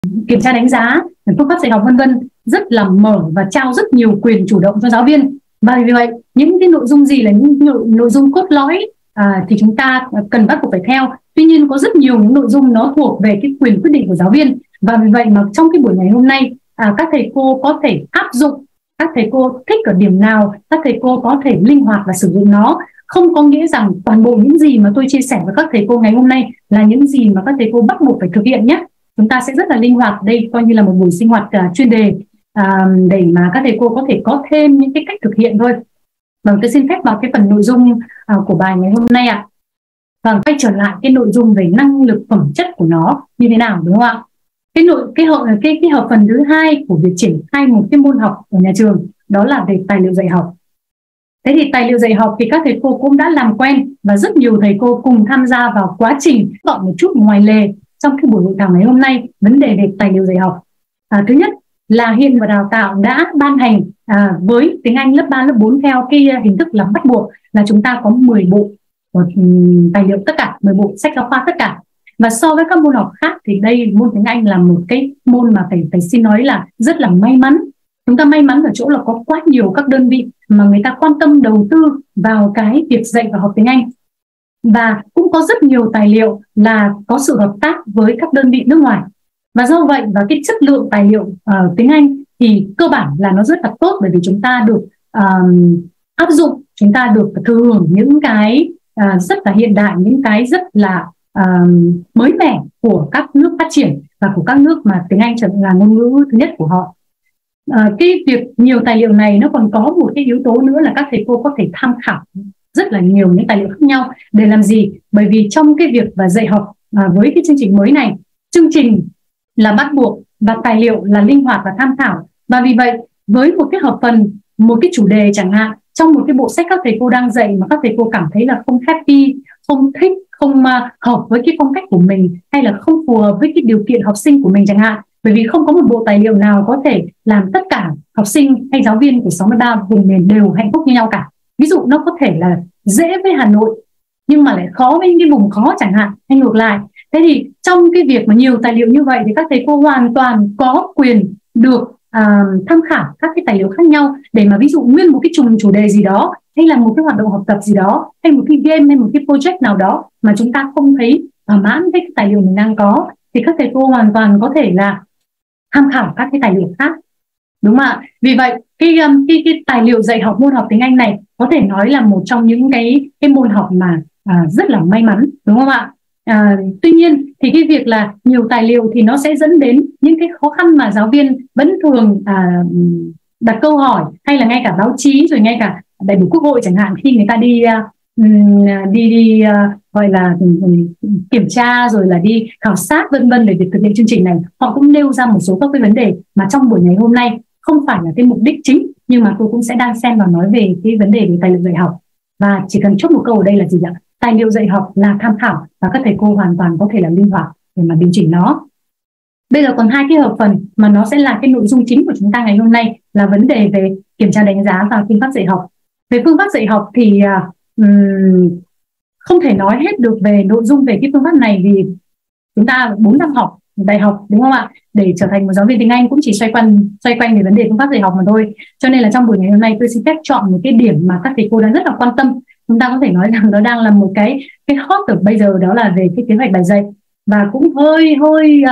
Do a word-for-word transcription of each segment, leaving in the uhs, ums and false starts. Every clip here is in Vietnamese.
kiểm tra đánh giá, phương pháp dạy học vân vân rất là mở và trao rất nhiều quyền chủ động cho giáo viên. Và vì vậy những cái nội dung gì là những nội, nội dung cốt lõi à, thì chúng ta cần bắt buộc phải theo. Tuy nhiên có rất nhiều những nội dung nó thuộc về cái quyền quyết định của giáo viên, và vì vậy mà trong cái buổi ngày hôm nay à, các thầy cô có thể áp dụng, các thầy cô thích ở điểm nào các thầy cô có thể linh hoạt và sử dụng nó. Không có nghĩa rằng toàn bộ những gì mà tôi chia sẻ với các thầy cô ngày hôm nay là những gì mà các thầy cô bắt buộc phải thực hiện nhé. Chúng ta sẽ rất là linh hoạt, đây coi như là một buổi sinh hoạt uh, chuyên đề uh, để mà các thầy cô có thể có thêm những cái cách thực hiện thôi. Vâng, tôi xin phép vào cái phần nội dung uh, của bài ngày hôm nay ạ. À. Vâng, quay trở lại cái nội dung về năng lực phẩm chất của nó như thế nào, đúng không ạ? Cái nội cái hợp cái cái hợp phần thứ hai của việc triển khai một cái môn học ở nhà trường đó là về tài liệu dạy học. Thế thì tài liệu dạy học thì các thầy cô cũng đã làm quen và rất nhiều thầy cô cùng tham gia vào quá trình gọi một chút ngoài lề trong cái buổi hội thảo ngày hôm nay vấn đề về tài liệu dạy học. À, thứ nhất là Hiện và Đào tạo đã ban hành à, với tiếng Anh lớp ba, lớp bốn theo cái hình thức là bắt buộc là chúng ta có mười bộ tài liệu tất cả, mười bộ sách giáo khoa tất cả. Và so với các môn học khác thì đây môn tiếng Anh là một cái môn mà phải phải xin nói là rất là may mắn. Chúng ta may mắn ở chỗ là có quá nhiều các đơn vị mà người ta quan tâm đầu tư vào cái việc dạy và học tiếng Anh. Và cũng có rất nhiều tài liệu là có sự hợp tác với các đơn vị nước ngoài. Và do vậy và cái chất lượng tài liệu uh, tiếng Anh thì cơ bản là nó rất là tốt, bởi vì chúng ta được uh, áp dụng, chúng ta được thừa hưởng những cái uh, rất là hiện đại, những cái rất là uh, mới mẻ của các nước phát triển và của các nước mà tiếng Anh trở thành là ngôn ngữ thứ nhất của họ. Uh, cái việc nhiều tài liệu này nó còn có một cái yếu tố nữa là các thầy cô có thể tham khảo rất là nhiều những tài liệu khác nhau để làm gì? Bởi vì trong cái việc và dạy học à, với cái chương trình mới này, chương trình là bắt buộc và tài liệu là linh hoạt và tham khảo. Và vì vậy với một cái hợp phần, một cái chủ đề chẳng hạn trong một cái bộ sách các thầy cô đang dạy mà các thầy cô cảm thấy là không happy, không thích, không uh, hợp với cái phong cách của mình, hay là không phù hợp với cái điều kiện học sinh của mình chẳng hạn, bởi vì không có một bộ tài liệu nào có thể làm tất cả học sinh hay giáo viên của sáu mươi ba vùng miền đều hạnh phúc như nhau cả. Ví dụ nó có thể là dễ với Hà Nội nhưng mà lại khó với những cái vùng khó chẳng hạn, hay ngược lại. Thế thì trong cái việc mà nhiều tài liệu như vậy thì các thầy cô hoàn toàn có quyền được à, tham khảo các cái tài liệu khác nhau để mà ví dụ nguyên một cái chùm chủ đề gì đó, hay là một cái hoạt động học tập gì đó, hay một cái game hay một cái project nào đó mà chúng ta không thấy thỏa mãn với cái tài liệu mình đang có, thì các thầy cô hoàn toàn có thể là tham khảo các cái tài liệu khác, đúng không ạ? Vì vậy cái, cái, cái tài liệu dạy học môn học tiếng Anh này có thể nói là một trong những cái, cái môn học mà à, rất là may mắn, đúng không ạ? À, tuy nhiên thì cái việc là nhiều tài liệu thì nó sẽ dẫn đến những cái khó khăn mà giáo viên vẫn thường à, đặt câu hỏi, hay là ngay cả báo chí rồi ngay cả đại biểu Quốc hội chẳng hạn, khi người ta đi đi đi uh, gọi là um, kiểm tra rồi là đi khảo sát vân vân về việc thực hiện chương trình này, họ cũng nêu ra một số các cái vấn đề mà trong buổi ngày hôm nay không phải là cái mục đích chính, nhưng mà tôi cũng sẽ đang xen vào nói về cái vấn đề về tài liệu dạy học. Và chỉ cần chốt một câu ở đây là gì ạ? Tài liệu dạy học là tham khảo và các thầy cô hoàn toàn có thể là linh hoạt để mà điều chỉnh nó. Bây giờ còn hai cái hợp phần mà nó sẽ là cái nội dung chính của chúng ta ngày hôm nay là vấn đề về kiểm tra đánh giá và phương pháp dạy học. Về phương pháp dạy học thì um, không thể nói hết được về nội dung về cái phương pháp này, vì chúng ta bốn năm học đại học, đúng không ạ? Để trở thành một giáo viên tiếng Anh cũng chỉ xoay quanh xoay quanh về vấn đề phương pháp dạy học mà thôi. Cho nên là trong buổi ngày hôm nay tôi xin phép chọn một cái điểm mà các thầy cô đang rất là quan tâm. Chúng ta có thể nói rằng nó đang là một cái cái hot ở bây giờ, đó là về cái kế hoạch bài dạy, và cũng hơi hơi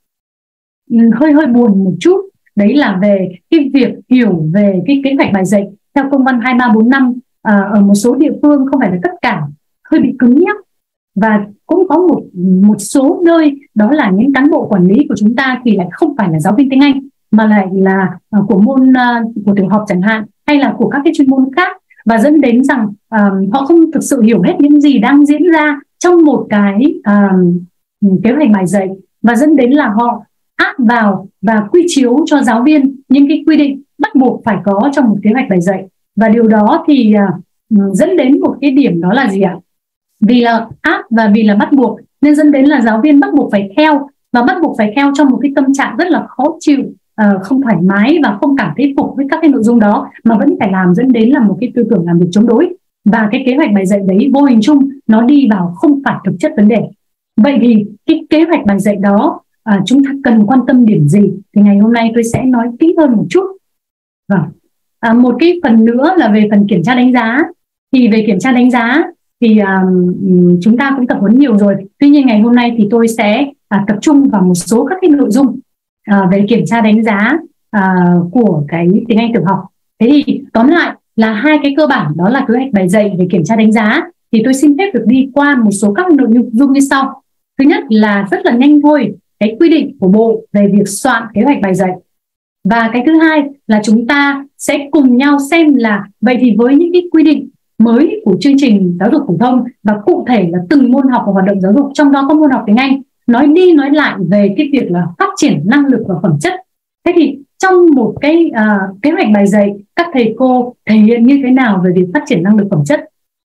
um, hơi hơi buồn một chút. Đấy là về cái việc hiểu về cái kế hoạch bài dạy theo công văn hai ba bốn năm à, ở một số địa phương không phải là tất cả, hơi bị cứng nhắc. Và cũng có một một số nơi đó là những cán bộ quản lý của chúng ta thì lại không phải là giáo viên tiếng Anh, mà lại là uh, của môn uh, của tiểu học chẳng hạn, hay là của các cái chuyên môn khác, và dẫn đến rằng uh, họ không thực sự hiểu hết những gì đang diễn ra trong một cái uh, kế hoạch bài dạy, và dẫn đến là họ áp vào và quy chiếu cho giáo viên những cái quy định bắt buộc phải có trong một kế hoạch bài dạy. Và điều đó thì uh, dẫn đến một cái điểm, đó là gì ạ? Vì là áp và vì là bắt buộc nên dẫn đến là giáo viên bắt buộc phải theo, và bắt buộc phải theo trong một cái tâm trạng rất là khó chịu, uh, không thoải mái và không cảm thấy phục với các cái nội dung đó, mà vẫn phải làm, dẫn đến là một cái tư tưởng làm việc chống đối. Và cái kế hoạch bài dạy đấy vô hình chung nó đi vào không phải thực chất vấn đề. Vậy thì cái kế hoạch bài dạy đó à, chúng ta cần quan tâm điểm gì thì ngày hôm nay tôi sẽ nói kỹ hơn một chút. Vâng. À, một cái phần nữa là về phần kiểm tra đánh giá. Thì về kiểm tra đánh giá thì um, chúng ta cũng tập huấn nhiều rồi. Tuy nhiên ngày hôm nay thì tôi sẽ à, tập trung vào một số các cái nội dung à, về kiểm tra đánh giá à, của cái tiếng Anh tiểu học. Thế thì tóm lại là hai cái cơ bản, đó là kế hoạch bài dạy về kiểm tra đánh giá. Thì tôi xin phép được đi qua một số các nội dung như sau. Thứ nhất là rất là nhanh thôi, cái quy định của Bộ về việc soạn kế hoạch bài dạy. Và cái thứ hai là chúng ta sẽ cùng nhau xem là vậy thì với những cái quy định mới của chương trình giáo dục phổ thông và cụ thể là từng môn học và hoạt động giáo dục, trong đó có môn học tiếng Anh, nói đi nói lại về cái việc là phát triển năng lực và phẩm chất. Thế thì trong một cái uh, kế hoạch bài dạy, các thầy cô thể hiện như thế nào về việc phát triển năng lực phẩm chất?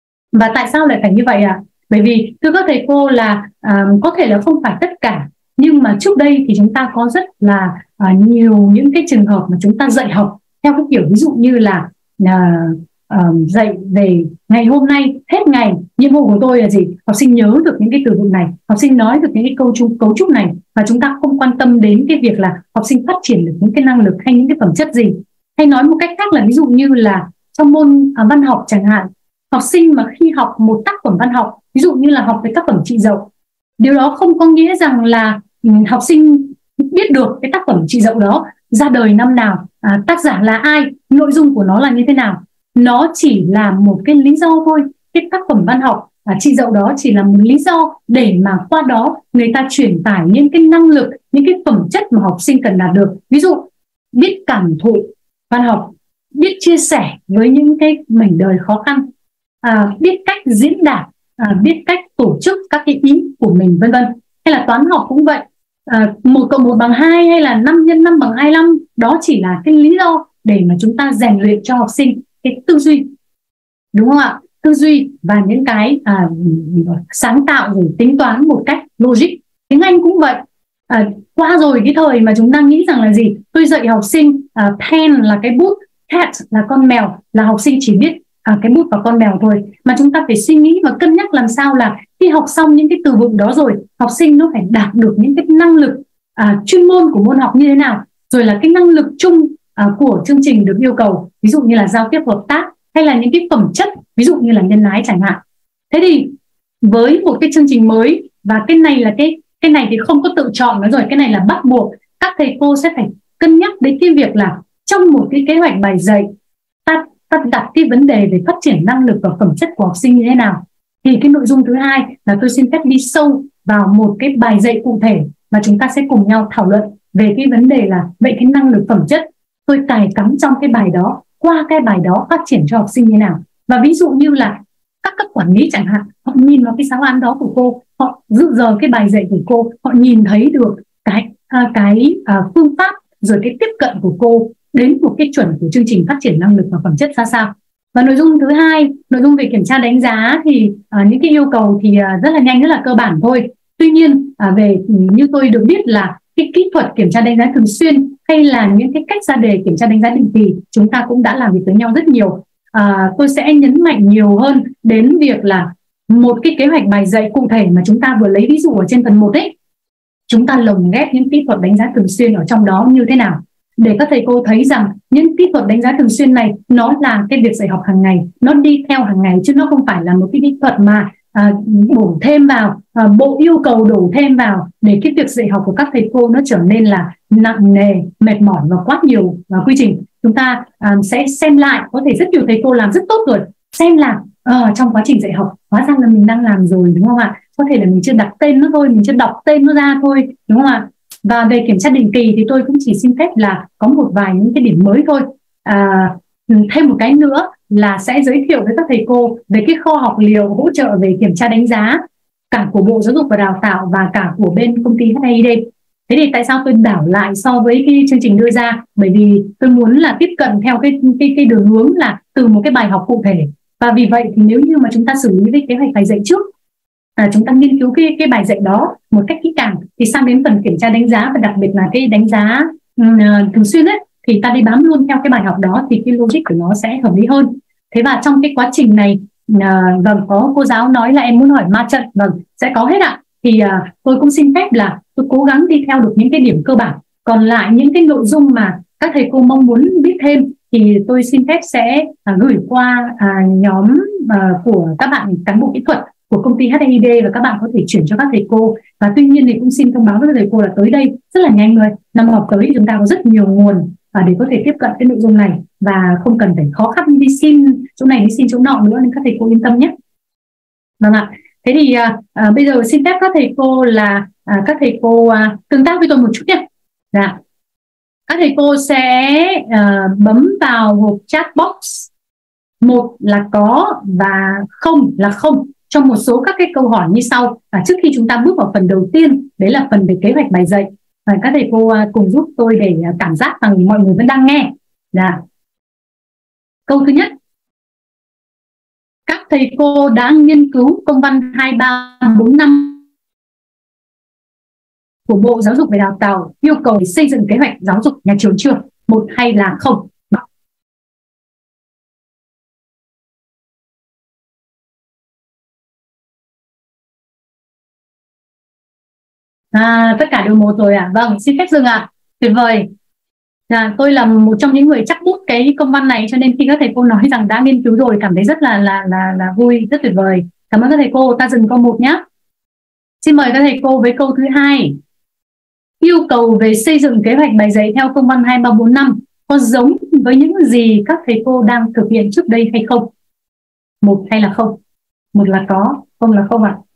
Và tại sao lại phải như vậy ạ? À? Bởi vì thưa các thầy cô là uh, có thể là không phải tất cả, nhưng mà trước đây thì chúng ta có rất là uh, nhiều những cái trường hợp mà chúng ta dạy học theo cái kiểu ví dụ như là uh, uh, dạy về ngày hôm nay hết ngày, nhiệm vụ của tôi là gì? Học sinh nhớ được những cái từ vựng này, học sinh nói được những cái câu chung cấu trúc này, và chúng ta không quan tâm đến cái việc là học sinh phát triển được những cái năng lực hay những cái phẩm chất gì. Hay nói một cách khác là ví dụ như là trong môn uh, văn học chẳng hạn, học sinh mà khi học một tác phẩm văn học, ví dụ như là học về tác phẩm Chị Dậu, điều đó không có nghĩa rằng là um, học sinh biết được cái tác phẩm Chị Dậu đó ra đời năm nào, à, tác giả là ai, nội dung của nó là như thế nào. Nó chỉ là một cái lý do thôi. Cái tác phẩm văn học à, Chị Dậu đó chỉ là một lý do để mà qua đó người ta truyền tải những cái năng lực, những cái phẩm chất mà học sinh cần đạt được. Ví dụ biết cảm thụ văn học, biết chia sẻ với những cái mảnh đời khó khăn, à, biết cách diễn đạt, à, biết cách tổ chức các cái ý của mình, vân vân. Hay là toán học cũng vậy, à, một cộng một bằng hai hay là năm nhân năm bằng hai mươi lăm, đó chỉ là cái lý do để mà chúng ta rèn luyện cho học sinh cái tư duy, đúng không ạ? Tư duy và những cái à, sáng tạo rồi tính toán một cách logic. Tiếng Anh cũng vậy. À, qua rồi cái thời mà chúng ta nghĩ rằng là gì? Tôi dạy học sinh à, pen là cái bút, cat là con mèo, là học sinh chỉ biết à, cái bút và con mèo thôi. Mà chúng ta phải suy nghĩ và cân nhắc làm sao là khi học xong những cái từ vựng đó rồi, học sinh nó phải đạt được những cái năng lực à, chuyên môn của môn học như thế nào, rồi là cái năng lực chung à, của chương trình được yêu cầu, ví dụ như là giao tiếp hợp tác hay là những cái phẩm chất, ví dụ như là nhân ái chẳng hạn. Thế thì với một cái chương trình mới, và cái này là cái cái này thì không có tự chọn nữa rồi, cái này là bắt buộc, các thầy cô sẽ phải cân nhắc đến cái việc là trong một cái kế hoạch bài dạy ta, ta đặt cái vấn đề về phát triển năng lực và phẩm chất của học sinh như thế nào. Thì cái nội dung thứ hai là tôi xin phép đi sâu vào một cái bài dạy cụ thể mà chúng ta sẽ cùng nhau thảo luận về cái vấn đề là vậy cái năng lực phẩm chất tôi cài cắm trong cái bài đó, qua cái bài đó phát triển cho học sinh như nào. Và ví dụ như là các cấp quản lý chẳng hạn, họ nhìn vào cái giáo án đó của cô, họ dự giờ cái bài dạy của cô, họ nhìn thấy được cái à, cái à, phương pháp rồi cái tiếp cận của cô đến một cái chuẩn của chương trình phát triển năng lực và phẩm chất ra sao. Và nội dung thứ hai, nội dung về kiểm tra đánh giá thì à, những cái yêu cầu thì à, rất là nhanh, rất là cơ bản thôi. Tuy nhiên à, về như tôi được biết là cái kỹ thuật kiểm tra đánh giá thường xuyên hay là những cái cách ra đề kiểm tra đánh giá định kỳ, chúng ta cũng đã làm việc với nhau rất nhiều. À, tôi sẽ nhấn mạnh nhiều hơn đến việc là một cái kế hoạch bài dạy cụ thể mà chúng ta vừa lấy ví dụ ở trên phần một ấy, chúng ta lồng ghép những kỹ thuật đánh giá thường xuyên ở trong đó như thế nào, để các thầy cô thấy rằng những kỹ thuật đánh giá thường xuyên này nó là cái việc dạy học hàng ngày, nó đi theo hàng ngày, chứ nó không phải là một cái kỹ thuật mà à, đổ thêm vào, à, bộ yêu cầu đổ thêm vào để cái việc dạy học của các thầy cô nó trở nên là nặng nề, mệt mỏi và quá nhiều và quy trình. Chúng ta à, sẽ xem lại, có thể rất nhiều thầy cô làm rất tốt rồi, xem là à, trong quá trình dạy học hóa ra là mình đang làm rồi, đúng không ạ? Có thể là mình chưa đặt tên nó thôi, mình chưa đọc tên nó ra thôi, đúng không ạ? Và về kiểm tra định kỳ thì tôi cũng chỉ xin phép là có một vài những cái điểm mới thôi. À, thêm một cái nữa là sẽ giới thiệu với các thầy cô về cái kho học liệu hỗ trợ về kiểm tra đánh giá, cả của Bộ Giáo dục và Đào tạo và cả của bên công ty hát i đê. Thế thì tại sao tôi đảo lại so với cái chương trình đưa ra? Bởi vì tôi muốn là tiếp cận theo cái, cái, cái đường hướng là từ một cái bài học cụ thể. Và vì vậy thì nếu như mà chúng ta xử lý với kế hoạch bài dạy trước, à, chúng ta nghiên cứu cái, cái bài dạy đó một cách kỹ càng, thì sang đến phần kiểm tra đánh giá và đặc biệt là cái đánh giá uh, thường xuyên ấy, thì ta đi bám luôn theo cái bài học đó thì cái logic của nó sẽ hợp lý hơn. Thế và trong cái quá trình này, uh, vâng, có cô giáo nói là em muốn hỏi ma trận, vâng, sẽ có hết ạ. thì à, tôi cũng xin phép là tôi cố gắng đi theo được những cái điểm cơ bản, còn lại những cái nội dung mà các thầy cô mong muốn biết thêm thì tôi xin phép sẽ à, gửi qua à, nhóm à, của các bạn cán bộ kỹ thuật của công ty hát i đê, và các bạn có thể chuyển cho các thầy cô. Và tuy nhiên thì cũng xin thông báo với các thầy cô là tới đây rất là nhanh rồi, năm học tới chúng ta có rất nhiều nguồn à, để có thể tiếp cận cái nội dung này và không cần phải khó khăn đi xin chỗ này đi xin chỗ nọ nữa, nên các thầy cô yên tâm nhé. Vâng ạ. Thế thì à, à, bây giờ xin phép các thầy cô là à, các thầy cô à, tương tác với tôi một chút nhé. Dạ. Các thầy cô sẽ à, bấm vào hộp chat box, một là có và không là không trong một số các cái câu hỏi như sau. À, trước khi chúng ta bước vào phần đầu tiên, đấy là phần về kế hoạch bài dạy, à, các thầy cô à, cùng giúp tôi để à, cảm giác rằng mọi người vẫn đang nghe. Dạ. Câu thứ nhất, các thầy cô đã nghiên cứu công văn hai ba bốn năm của Bộ Giáo dục và Đào tạo yêu cầu xây dựng kế hoạch giáo dục nhà trường chưa? Một hay là không? À, tất cả đều một rồi ạ. À? Vâng, xin phép dừng ạ. À. Tuyệt vời. À, tôi là một trong những người chắc bút cái công văn này, cho nên khi các thầy cô nói rằng đã nghiên cứu rồi cảm thấy rất là là là là vui, rất tuyệt vời. Cảm ơn các thầy cô. Ta dừng câu một nhé. Xin mời các thầy cô với câu thứ hai. Yêu cầu về xây dựng kế hoạch bài dạy theo công văn hai ba bốn năm có giống với những gì các thầy cô đang thực hiện trước đây hay không? Một hay là không? Một là có, không là không ạ.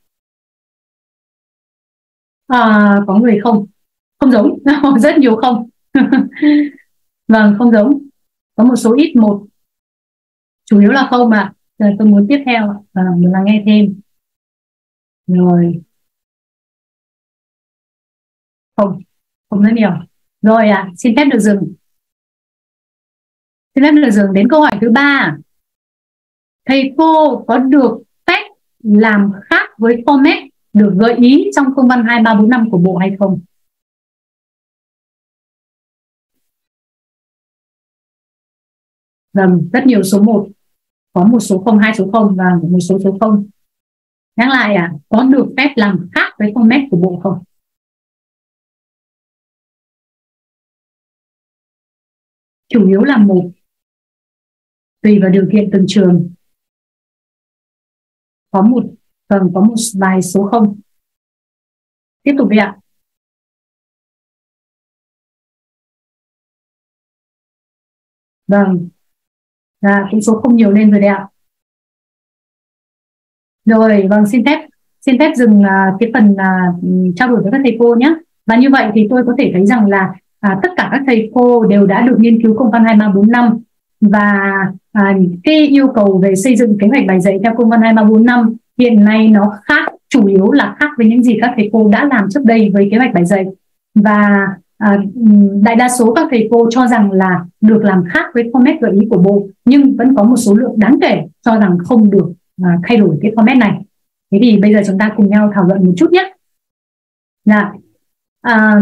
À? À, có người không, không giống, rất nhiều không. Vâng, không giống. Có một số ít một, chủ yếu là không ạ. Rồi tôi muốn tiếp theo và muốn là nghe thêm. Rồi, không, không rất nhiều. Rồi ạ, à, xin phép được dừng. Xin phép được dừng đến câu hỏi thứ ba. Thầy cô có được phép làm khác với format được gợi ý trong công văn hai ba bốn năm của Bộ hay không? Vâng, rất nhiều số một, có một số không, hai số không và một số số không. Nhắc lại à, có được phép làm khác với format của Bộ không? Chủ yếu là một, tùy vào điều kiện từng trường. Có một, vâng, có một vài số không. Tiếp tục đi ạ. Vâng, à, cũng số không nhiều lên rồi đấy ạ. Rồi, vâng, xin phép xin phép dừng uh, cái phần uh, trao đổi với các thầy cô nhé. Và như vậy thì tôi có thể thấy rằng là uh, tất cả các thầy cô đều đã được nghiên cứu công văn hai ba bốn năm, và uh, cái yêu cầu về xây dựng kế hoạch bài dạy theo công văn hai ba bốn năm hiện nay nó khác, chủ yếu là khác với những gì các thầy cô đã làm trước đây với kế hoạch bài dạy. Và À, đại đa số các thầy cô cho rằng là được làm khác với format gợi ý của Bộ, nhưng vẫn có một số lượng đáng kể cho rằng không được à, thay đổi cái format này. Thế thì bây giờ chúng ta cùng nhau thảo luận một chút nhé. Dạ. À,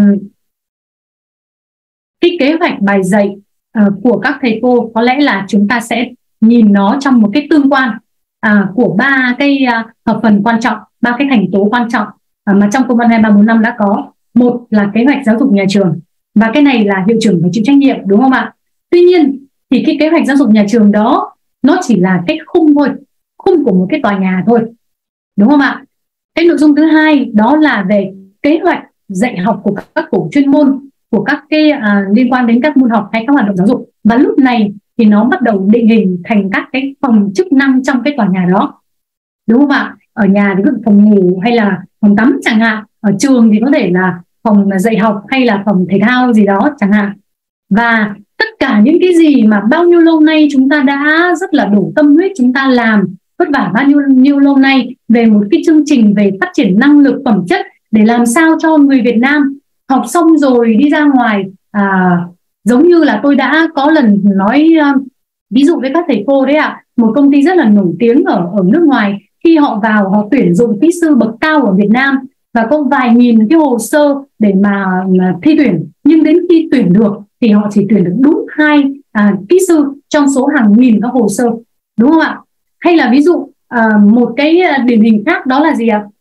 cái kế hoạch bài dạy à, của các thầy cô có lẽ là chúng ta sẽ nhìn nó trong một cái tương quan à, của ba cái à, hợp phần quan trọng, ba cái thành tố quan trọng à, mà trong công văn hai ba bốn năm đã có. Một là kế hoạch giáo dục nhà trường, và cái này là hiệu trưởng phải chịu trách nhiệm, đúng không ạ? Tuy nhiên thì cái kế hoạch giáo dục nhà trường đó nó chỉ là cái khung thôi, khung của một cái tòa nhà thôi, đúng không ạ? Cái nội dung thứ hai đó là về kế hoạch dạy học của các tổ chuyên môn, của các cái à, liên quan đến các môn học hay các hoạt động giáo dục, và lúc này thì nó bắt đầu định hình thành các cái phòng chức năng trong cái tòa nhà đó, đúng không ạ? Ở nhà thì ví dụ phòng ngủ hay là phòng tắm chẳng hạn, ở trường thì có thể là phòng dạy học hay là phòng thể thao gì đó chẳng hạn. Và tất cả những cái gì mà bao nhiêu lâu nay chúng ta đã rất là đổ tâm huyết, chúng ta làm vất vả bao nhiêu, nhiêu lâu nay về một cái chương trình về phát triển năng lực phẩm chất để làm sao cho người Việt Nam học xong rồi đi ra ngoài, à, giống như là tôi đã có lần nói uh, ví dụ với các thầy cô đấy ạ, à, một công ty rất là nổi tiếng ở, ở nước ngoài, khi họ vào họ tuyển dụng kỹ sư bậc cao ở Việt Nam và có vài nghìn cái hồ sơ để mà, mà thi tuyển, nhưng đến khi tuyển được thì họ chỉ tuyển được đúng hai à, kỹ sư trong số hàng nghìn các hồ sơ, đúng không ạ? Hay là ví dụ à, một cái điển hình khác đó là gì ạ?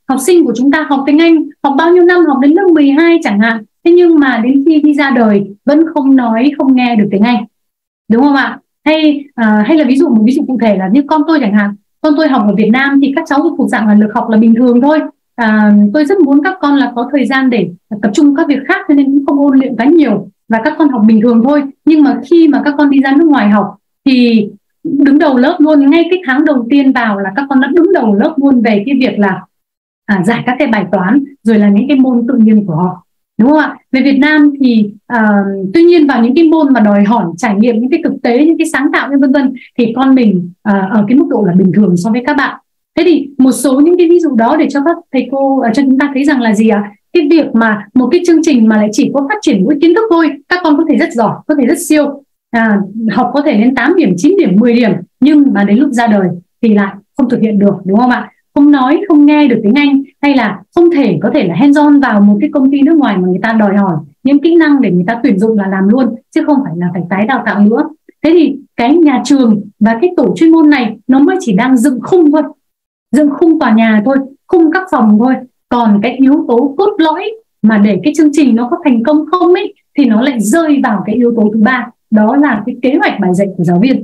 học sinh của chúng ta học tiếng Anh, học bao nhiêu năm, học đến lớp mười hai chẳng hạn, thế nhưng mà đến khi đi ra đời vẫn không nói, không nghe được tiếng Anh, đúng không ạ? Hay à, hay là ví dụ một ví dụ cụ thể là như con tôi chẳng hạn, con tôi học ở Việt Nam thì các cháu thuộc dạng là lực học là bình thường thôi. À, tôi rất muốn các con là có thời gian để tập trung các việc khác, cho nên cũng không ôn luyện quá nhiều và các con học bình thường thôi. Nhưng mà khi mà các con đi ra nước ngoài học thì đứng đầu lớp luôn, ngay cái tháng đầu tiên vào là các con đã đứng đầu lớp luôn về cái việc là à, giải các cái bài toán rồi là những cái môn tự nhiên của họ, đúng không ạ? Về Việt Nam thì à, tuy nhiên vào những cái môn mà đòi hỏi trải nghiệm những cái thực tế, những cái sáng tạo vân vân thì con mình à, ở cái mức độ là bình thường so với các bạn. Thế thì một số những cái ví dụ đó để cho các thầy cô cho chúng ta thấy rằng là gì ạ? À? Cái việc mà một cái chương trình mà lại chỉ có phát triển mỗi kiến thức thôi, các con có thể rất giỏi, có thể rất siêu, à, học có thể lên tám điểm, chín điểm, mười điểm, nhưng mà đến lúc ra đời thì lại không thực hiện được, đúng không ạ? Không nói, không nghe được tiếng Anh, hay là không thể có thể là hands on vào một cái công ty nước ngoài mà người ta đòi hỏi những kỹ năng để người ta tuyển dụng là làm luôn, chứ không phải là phải tái đào tạo nữa. Thế thì cái nhà trường và cái tổ chuyên môn này nó mới chỉ đang dựng khung thôi, dựng khung tòa nhà thôi, khung các phòng thôi. Còn cái yếu tố cốt lõi mà để cái chương trình nó có thành công không ấy thì nó lại rơi vào cái yếu tố thứ ba, đó là cái kế hoạch bài dạy của giáo viên,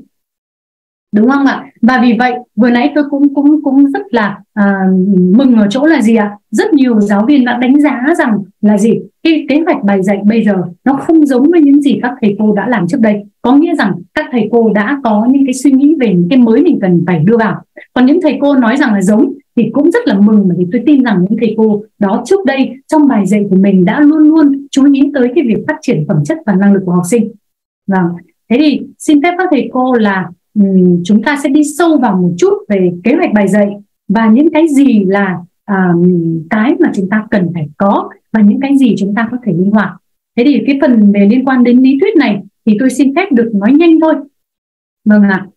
đúng không ạ? Và vì vậy vừa nãy tôi cũng cũng cũng rất là à, mừng ở chỗ là gì ạ? À? Rất nhiều giáo viên đã đánh giá rằng là gì? Cái kế hoạch bài dạy bây giờ nó không giống với những gì các thầy cô đã làm trước đây. Có nghĩa rằng các thầy cô đã có những cái suy nghĩ về những cái mới mình cần phải đưa vào. Còn những thầy cô nói rằng là giống thì cũng rất là mừng, bởi vì tôi tin rằng những thầy cô đó trước đây trong bài dạy của mình đã luôn luôn chú ý tới cái việc phát triển phẩm chất và năng lực của học sinh. Vâng. Thế thì xin phép các thầy cô là um, chúng ta sẽ đi sâu vào một chút về kế hoạch bài dạy và những cái gì là um, cái mà chúng ta cần phải có và những cái gì chúng ta có thể linh hoạt. Thế thì cái phần về liên quan đến lý thuyết này thì tôi xin phép được nói nhanh thôi. Vâng ạ. À.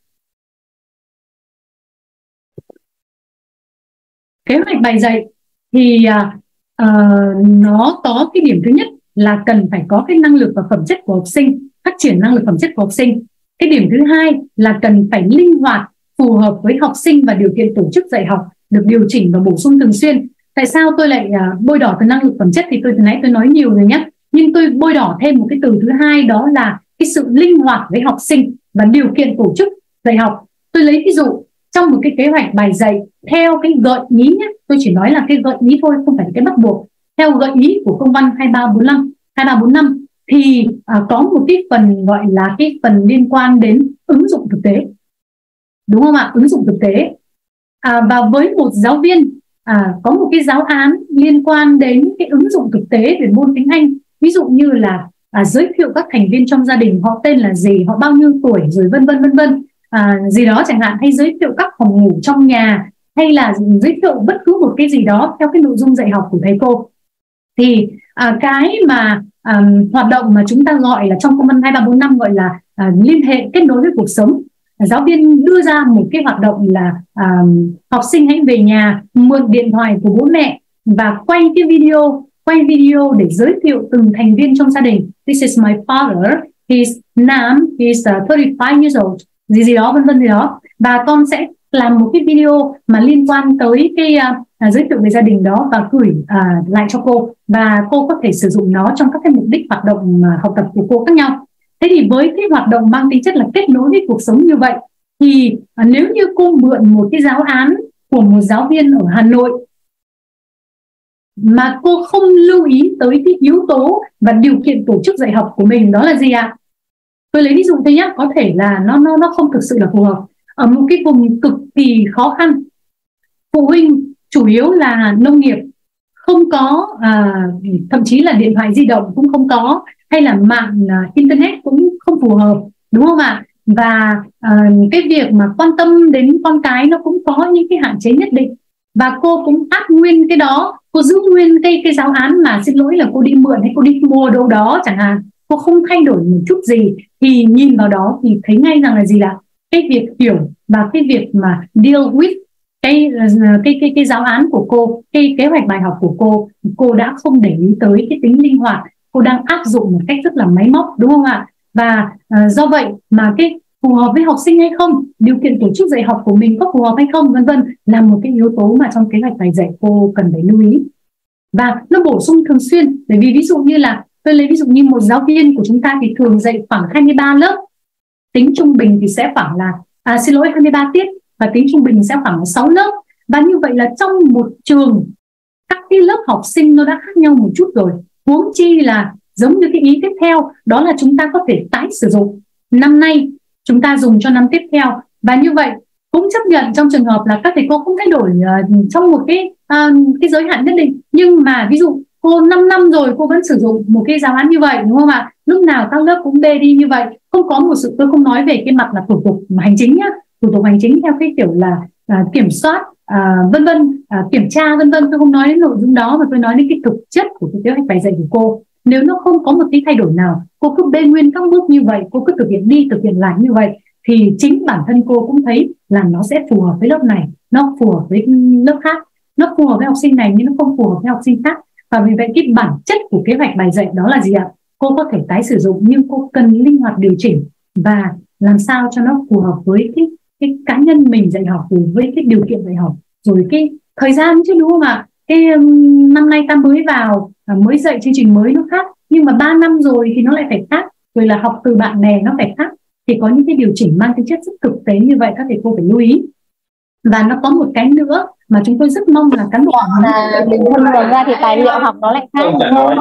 Kế hoạch bài dạy thì uh, nó có cái điểm thứ nhất là cần phải có cái năng lực và phẩm chất của học sinh, phát triển năng lực phẩm chất của học sinh. Cái điểm thứ hai là cần phải linh hoạt, phù hợp với học sinh và điều kiện tổ chức dạy học, được điều chỉnh và bổ sung thường xuyên. Tại sao tôi lại uh, bôi đỏ từ năng lực phẩm chất thì tôi từ nãy tôi nói nhiều rồi nhé, nhưng tôi bôi đỏ thêm một cái từ thứ hai, đó là cái sự linh hoạt với học sinh và điều kiện tổ chức dạy học. Tôi lấy ví dụ trong một cái kế hoạch bài dạy theo cái gợi ý nhé, tôi chỉ nói là cái gợi ý thôi, không phải cái bắt buộc. Theo gợi ý của công văn hai ba bốn năm hai ba bốn năm thì à, có một cái phần gọi là cái phần liên quan đến ứng dụng thực tế, đúng không ạ? Ứng dụng thực tế à, và với một giáo viên à, có một cái giáo án liên quan đến cái ứng dụng thực tế về môn tiếng Anh, ví dụ như là à, giới thiệu các thành viên trong gia đình, họ tên là gì, họ bao nhiêu tuổi, rồi vân vân vân vân à, gì đó chẳng hạn, hay giới thiệu các phòng ngủ trong nhà, hay là giới thiệu bất cứ một cái gì đó theo cái nội dung dạy học của thầy cô. Thì à, cái mà à, hoạt động mà chúng ta gọi là trong công văn hai ba bốn năm gọi là à, liên hệ kết nối với cuộc sống, giáo viên đưa ra một cái hoạt động là à, học sinh hãy về nhà mượn điện thoại của bố mẹ và quay cái video quay video để giới thiệu từng thành viên trong gia đình. This is my father, his name is uh, thirty-five years old, gì gì đó vân vân gì đó, và con sẽ làm một cái video mà liên quan tới cái uh, giới thiệu về gia đình đó và gửi uh, lại cho cô, và cô có thể sử dụng nó trong các cái mục đích hoạt động uh, học tập của cô khác nhau. Thế thì với cái hoạt động mang tính chất là kết nối với cuộc sống như vậy thì uh, nếu như cô mượn một cái giáo án của một giáo viên ở Hà Nội mà cô không lưu ý tới cái yếu tố và điều kiện tổ chức dạy học của mình, đó là gì ạ? Tôi lấy ví dụ thôi nhé, có thể là nó nó nó không thực sự là phù hợp. Ở một cái vùng cực kỳ khó khăn, phụ huynh chủ yếu là nông nghiệp, không có à, thậm chí là điện thoại di động cũng không có, hay là mạng à, internet cũng không phù hợp, đúng không ạ? Và à, cái việc mà quan tâm đến con cái nó cũng có những cái hạn chế nhất định, và cô cũng áp nguyên cái đó, cô giữ nguyên cái cái giáo án mà xin lỗi là cô đi mượn hay cô đi mua đâu đó chẳng hạn, cô không thay đổi một chút gì, thì nhìn vào đó thì thấy ngay rằng là gì, là cái việc hiểu và cái việc mà deal with cái cái cái cái giáo án của cô, cái kế hoạch bài học của cô, cô đã không để ý tới cái tính linh hoạt, cô đang áp dụng một cách rất là máy móc, đúng không ạ? Và uh, do vậy mà cái phù hợp với học sinh hay không, điều kiện tổ chức dạy học của mình có phù hợp hay không, vân vân, là một cái yếu tố mà trong kế hoạch bài dạy cô cần phải lưu ý. Và nó bổ sung thường xuyên, bởi vì ví dụ như là tôi lấy ví dụ như một giáo viên của chúng ta thì thường dạy khoảng hai mươi ba lớp, tính trung bình thì sẽ khoảng là à, xin lỗi hai mươi ba tiết, và tính trung bình sẽ khoảng là sáu lớp. Và như vậy là trong một trường các cái lớp học sinh nó đã khác nhau một chút rồi, huống chi là giống như cái ý tiếp theo, đó là chúng ta có thể tái sử dụng năm nay chúng ta dùng cho năm tiếp theo. Và như vậy cũng chấp nhận trong trường hợp là các thầy cô không thay đổi uh, trong một cái uh, cái giới hạn nhất định, nhưng mà ví dụ cô năm năm rồi cô vẫn sử dụng một cái giáo án như vậy, đúng không ạ? Lúc nào các lớp cũng bê đi như vậy, không có một sự, tôi không nói về cái mặt là thủ tục hành chính nhá, thủ tục hành chính theo cái kiểu là uh, kiểm soát uh, vân vân, uh, kiểm tra vân vân, tôi không nói đến nội dung đó, mà tôi nói đến cái thực chất của cái kế hoạch bài dạy của cô. Nếu nó không có một tí thay đổi nào, cô cứ bê nguyên các bước như vậy, cô cứ thực hiện đi thực hiện lại như vậy, thì chính bản thân cô cũng thấy là nó sẽ phù hợp với lớp này, nó phù hợp với lớp khác, nó phù hợp với học sinh này nhưng nó không phù hợp với học sinh khác. Và vì vậy cái bản chất của kế hoạch bài dạy đó là gì ạ? Cô có thể tái sử dụng nhưng cô cần linh hoạt điều chỉnh và làm sao cho nó phù hợp với cái, cái cá nhân mình dạy học, với cái điều kiện dạy học, rồi cái thời gian chứ, đúng không ạ? Cái um, năm nay ta mới vào, mới dạy chương trình mới nó khác, nhưng mà ba năm rồi thì nó lại phải khác, rồi là học từ bạn bè nó phải khác, thì có những cái điều chỉnh mang tính chất rất thực tế như vậy các thầy cô phải lưu ý. Và nó có một cái nữa mà chúng tôi rất mong là cán bộ là mình phân luồng ra thì tài liệu học nó lại khác.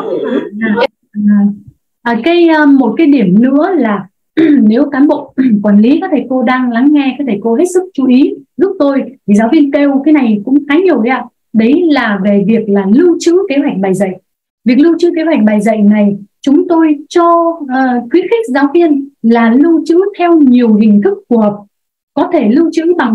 à, à, cái một cái điểm nữa là nếu cán bộ quản lý các thầy cô đang lắng nghe, các thầy cô hết sức chú ý giúp tôi, vì giáo viên kêu cái này cũng khá nhiều đấy ạ. Đấy là về việc là lưu trữ kế hoạch bài dạy. Việc lưu trữ kế hoạch bài dạy này chúng tôi cho uh, khuyến khích giáo viên là lưu trữ theo nhiều hình thức phù hợp. Có thể lưu trữ bằng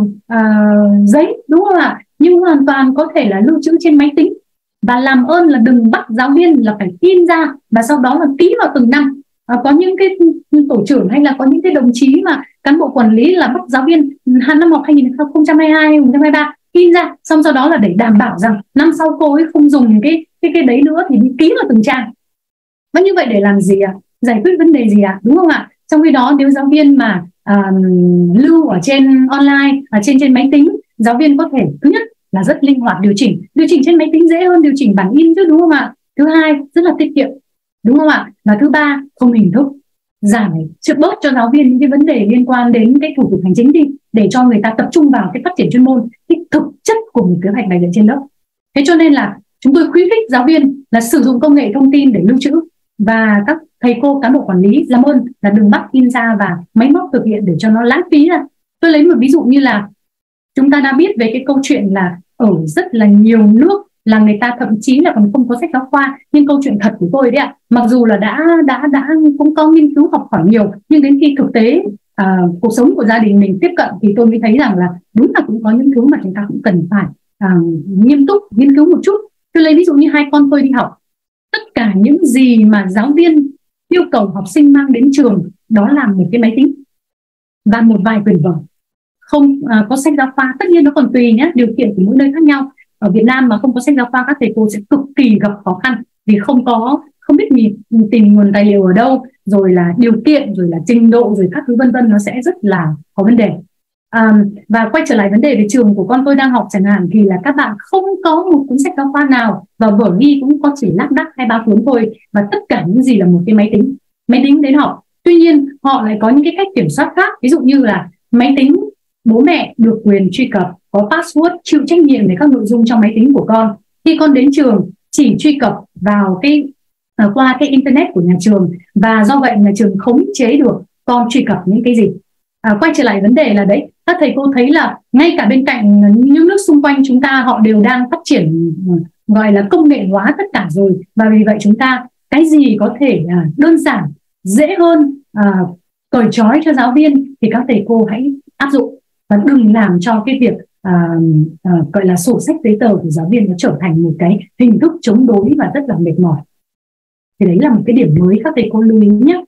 uh, giấy, đúng không ạ? Nhưng hoàn toàn có thể là lưu trữ trên máy tính. Và làm ơn là đừng bắt giáo viên là phải in ra và sau đó là ký vào từng năm. Uh, có những cái tổ trưởng hay là có những cái đồng chí mà cán bộ quản lý là bắt giáo viên năm học hai nghìn không trăm hai mươi hai hai nghìn không trăm hai mươi ba in ra, xong sau đó là để đảm bảo rằng năm sau cô ấy không dùng cái cái cái đấy nữa thì đi ký vào từng trang. Và như vậy để làm gì ạ? À? Giải quyết vấn đề gì ạ? À? Đúng không ạ? Trong khi đó nếu giáo viên mà à, lưu ở trên online, ở trên trên máy tính, giáo viên có thể thứ nhất là rất linh hoạt điều chỉnh, điều chỉnh trên máy tính dễ hơn điều chỉnh bản in chứ, đúng không ạ? Thứ hai rất là tiết kiệm, đúng không ạ? Và thứ ba không hình thức, giảm sự bớt cho giáo viên những cái vấn đề liên quan đến cái thủ tục hành chính đi, để cho người ta tập trung vào cái phát triển chuyên môn, cái thực chất của một kế hoạch bài dạy trên lớp. Thế cho nên là chúng tôi khuyến khích giáo viên là sử dụng công nghệ thông tin để lưu trữ, và các thầy cô cán bộ quản lý làm ơn là đừng bắt in ra và máy móc thực hiện để cho nó lãng phí ra. Tôi lấy một ví dụ như là chúng ta đã biết về cái câu chuyện là ở rất là nhiều nước là người ta thậm chí là còn không có sách giáo khoa, nhưng câu chuyện thật của tôi đấy ạ, mặc dù là đã đã đã cũng có nghiên cứu học hỏi nhiều, nhưng đến khi thực tế à, cuộc sống của gia đình mình tiếp cận thì tôi mới thấy rằng là đúng là cũng có những thứ mà chúng ta cũng cần phải à, nghiêm túc nghiên cứu một chút. Tôi lấy ví dụ như hai con tôi đi học, tất cả những gì mà giáo viên yêu cầu học sinh mang đến trường đó là một cái máy tính và một vài quyển vở, không à, có sách giáo khoa. Tất nhiên nó còn tùy nhé, điều kiện của mỗi nơi khác nhau. Ở Việt Nam mà không có sách giáo khoa, các thầy cô sẽ cực kỳ gặp khó khăn vì không có không biết mình tìm nguồn tài liệu ở đâu, rồi là điều kiện, rồi là trình độ, rồi các thứ vân vân, nó sẽ rất là có vấn đề. À, và quay trở lại vấn đề về trường của con tôi đang học chẳng hạn, thì là các bạn không có một cuốn sách giáo khoa nào và vở ghi cũng có chỉ lác đác hai ba cuốn thôi, và tất cả những gì là một cái máy tính máy tính đến học. Tuy nhiên họ lại có những cái cách kiểm soát khác, ví dụ như là máy tính bố mẹ được quyền truy cập, có password, chịu trách nhiệm về các nội dung trong máy tính của con. Khi con đến trường chỉ truy cập vào cái uh, qua cái internet của nhà trường, và do vậy nhà trường khống chế được con truy cập những cái gì. À, quay trở lại vấn đề là đấy, các thầy cô thấy là ngay cả bên cạnh những nước xung quanh chúng ta họ đều đang phát triển gọi là công nghệ hóa tất cả rồi, và vì vậy chúng ta cái gì có thể à, đơn giản, dễ hơn, à, cởi trói cho giáo viên thì các thầy cô hãy áp dụng, và đừng làm cho cái việc à, à, gọi là sổ sách giấy tờ của giáo viên nó trở thành một cái hình thức chống đối và rất là mệt mỏi. Thì đấy là một cái điểm mới các thầy cô lưu ý nhé.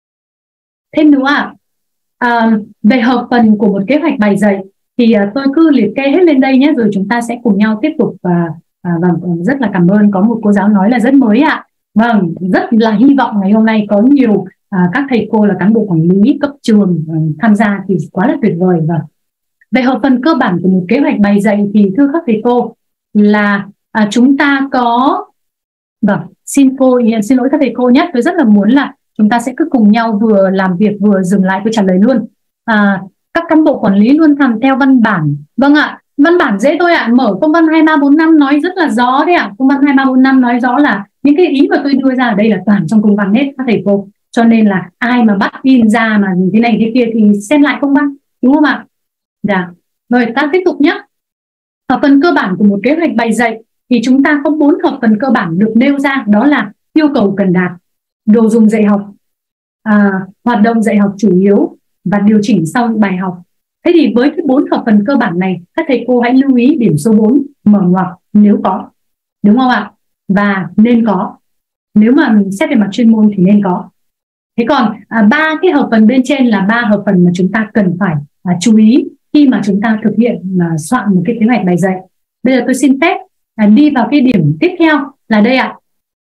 Thêm nữa ạ, à, về hợp phần của một kế hoạch bài dạy thì à, tôi cứ liệt kê hết lên đây nhé, rồi chúng ta sẽ cùng nhau tiếp tục. Và, à, và rất là cảm ơn, có một cô giáo nói là rất mới ạ. Vâng, rất là hy vọng ngày hôm nay có nhiều à, các thầy cô là cán bộ quản lý cấp trường à, tham gia thì quá là tuyệt vời. Và về hợp phần cơ bản của một kế hoạch bài dạy thì thưa các thầy cô là à, chúng ta có, vâng, xin cô xin lỗi các thầy cô nhé, tôi rất là muốn là chúng ta sẽ cứ cùng nhau vừa làm việc vừa dừng lại tôi trả lời luôn. À, các cán bộ quản lý luôn làm theo văn bản. Vâng ạ, văn bản dễ thôi ạ, mở công văn hai ba bốn năm nói rất là rõ đấy ạ. Công văn hai ba bốn năm nói rõ là những cái ý mà tôi đưa ra ở đây là toàn trong công văn hết các thầy cô. Cho nên là ai mà bắt in ra mà thế này thế kia thì xem lại công văn, đúng không ạ? Dạ. Rồi ta tiếp tục nhé. Hợp phần cơ bản của một kế hoạch bài dạy thì chúng ta có bốn hợp phần cơ bản được nêu ra, đó là yêu cầu cần đạt, đồ dùng dạy học, à, hoạt động dạy học chủ yếu và điều chỉnh sau bài học. Thế thì với cái bốn hợp phần cơ bản này, các thầy cô hãy lưu ý điểm số bốn mở ngoặc nếu có, đúng không ạ? Và nên có, nếu mà mình xét về mặt chuyên môn thì nên có. Thế còn à, ba cái hợp phần bên trên là ba hợp phần mà chúng ta cần phải à, chú ý khi mà chúng ta thực hiện mà soạn một cái kế hoạch bài dạy. Bây giờ tôi xin phép à, đi vào cái điểm tiếp theo là đây ạ.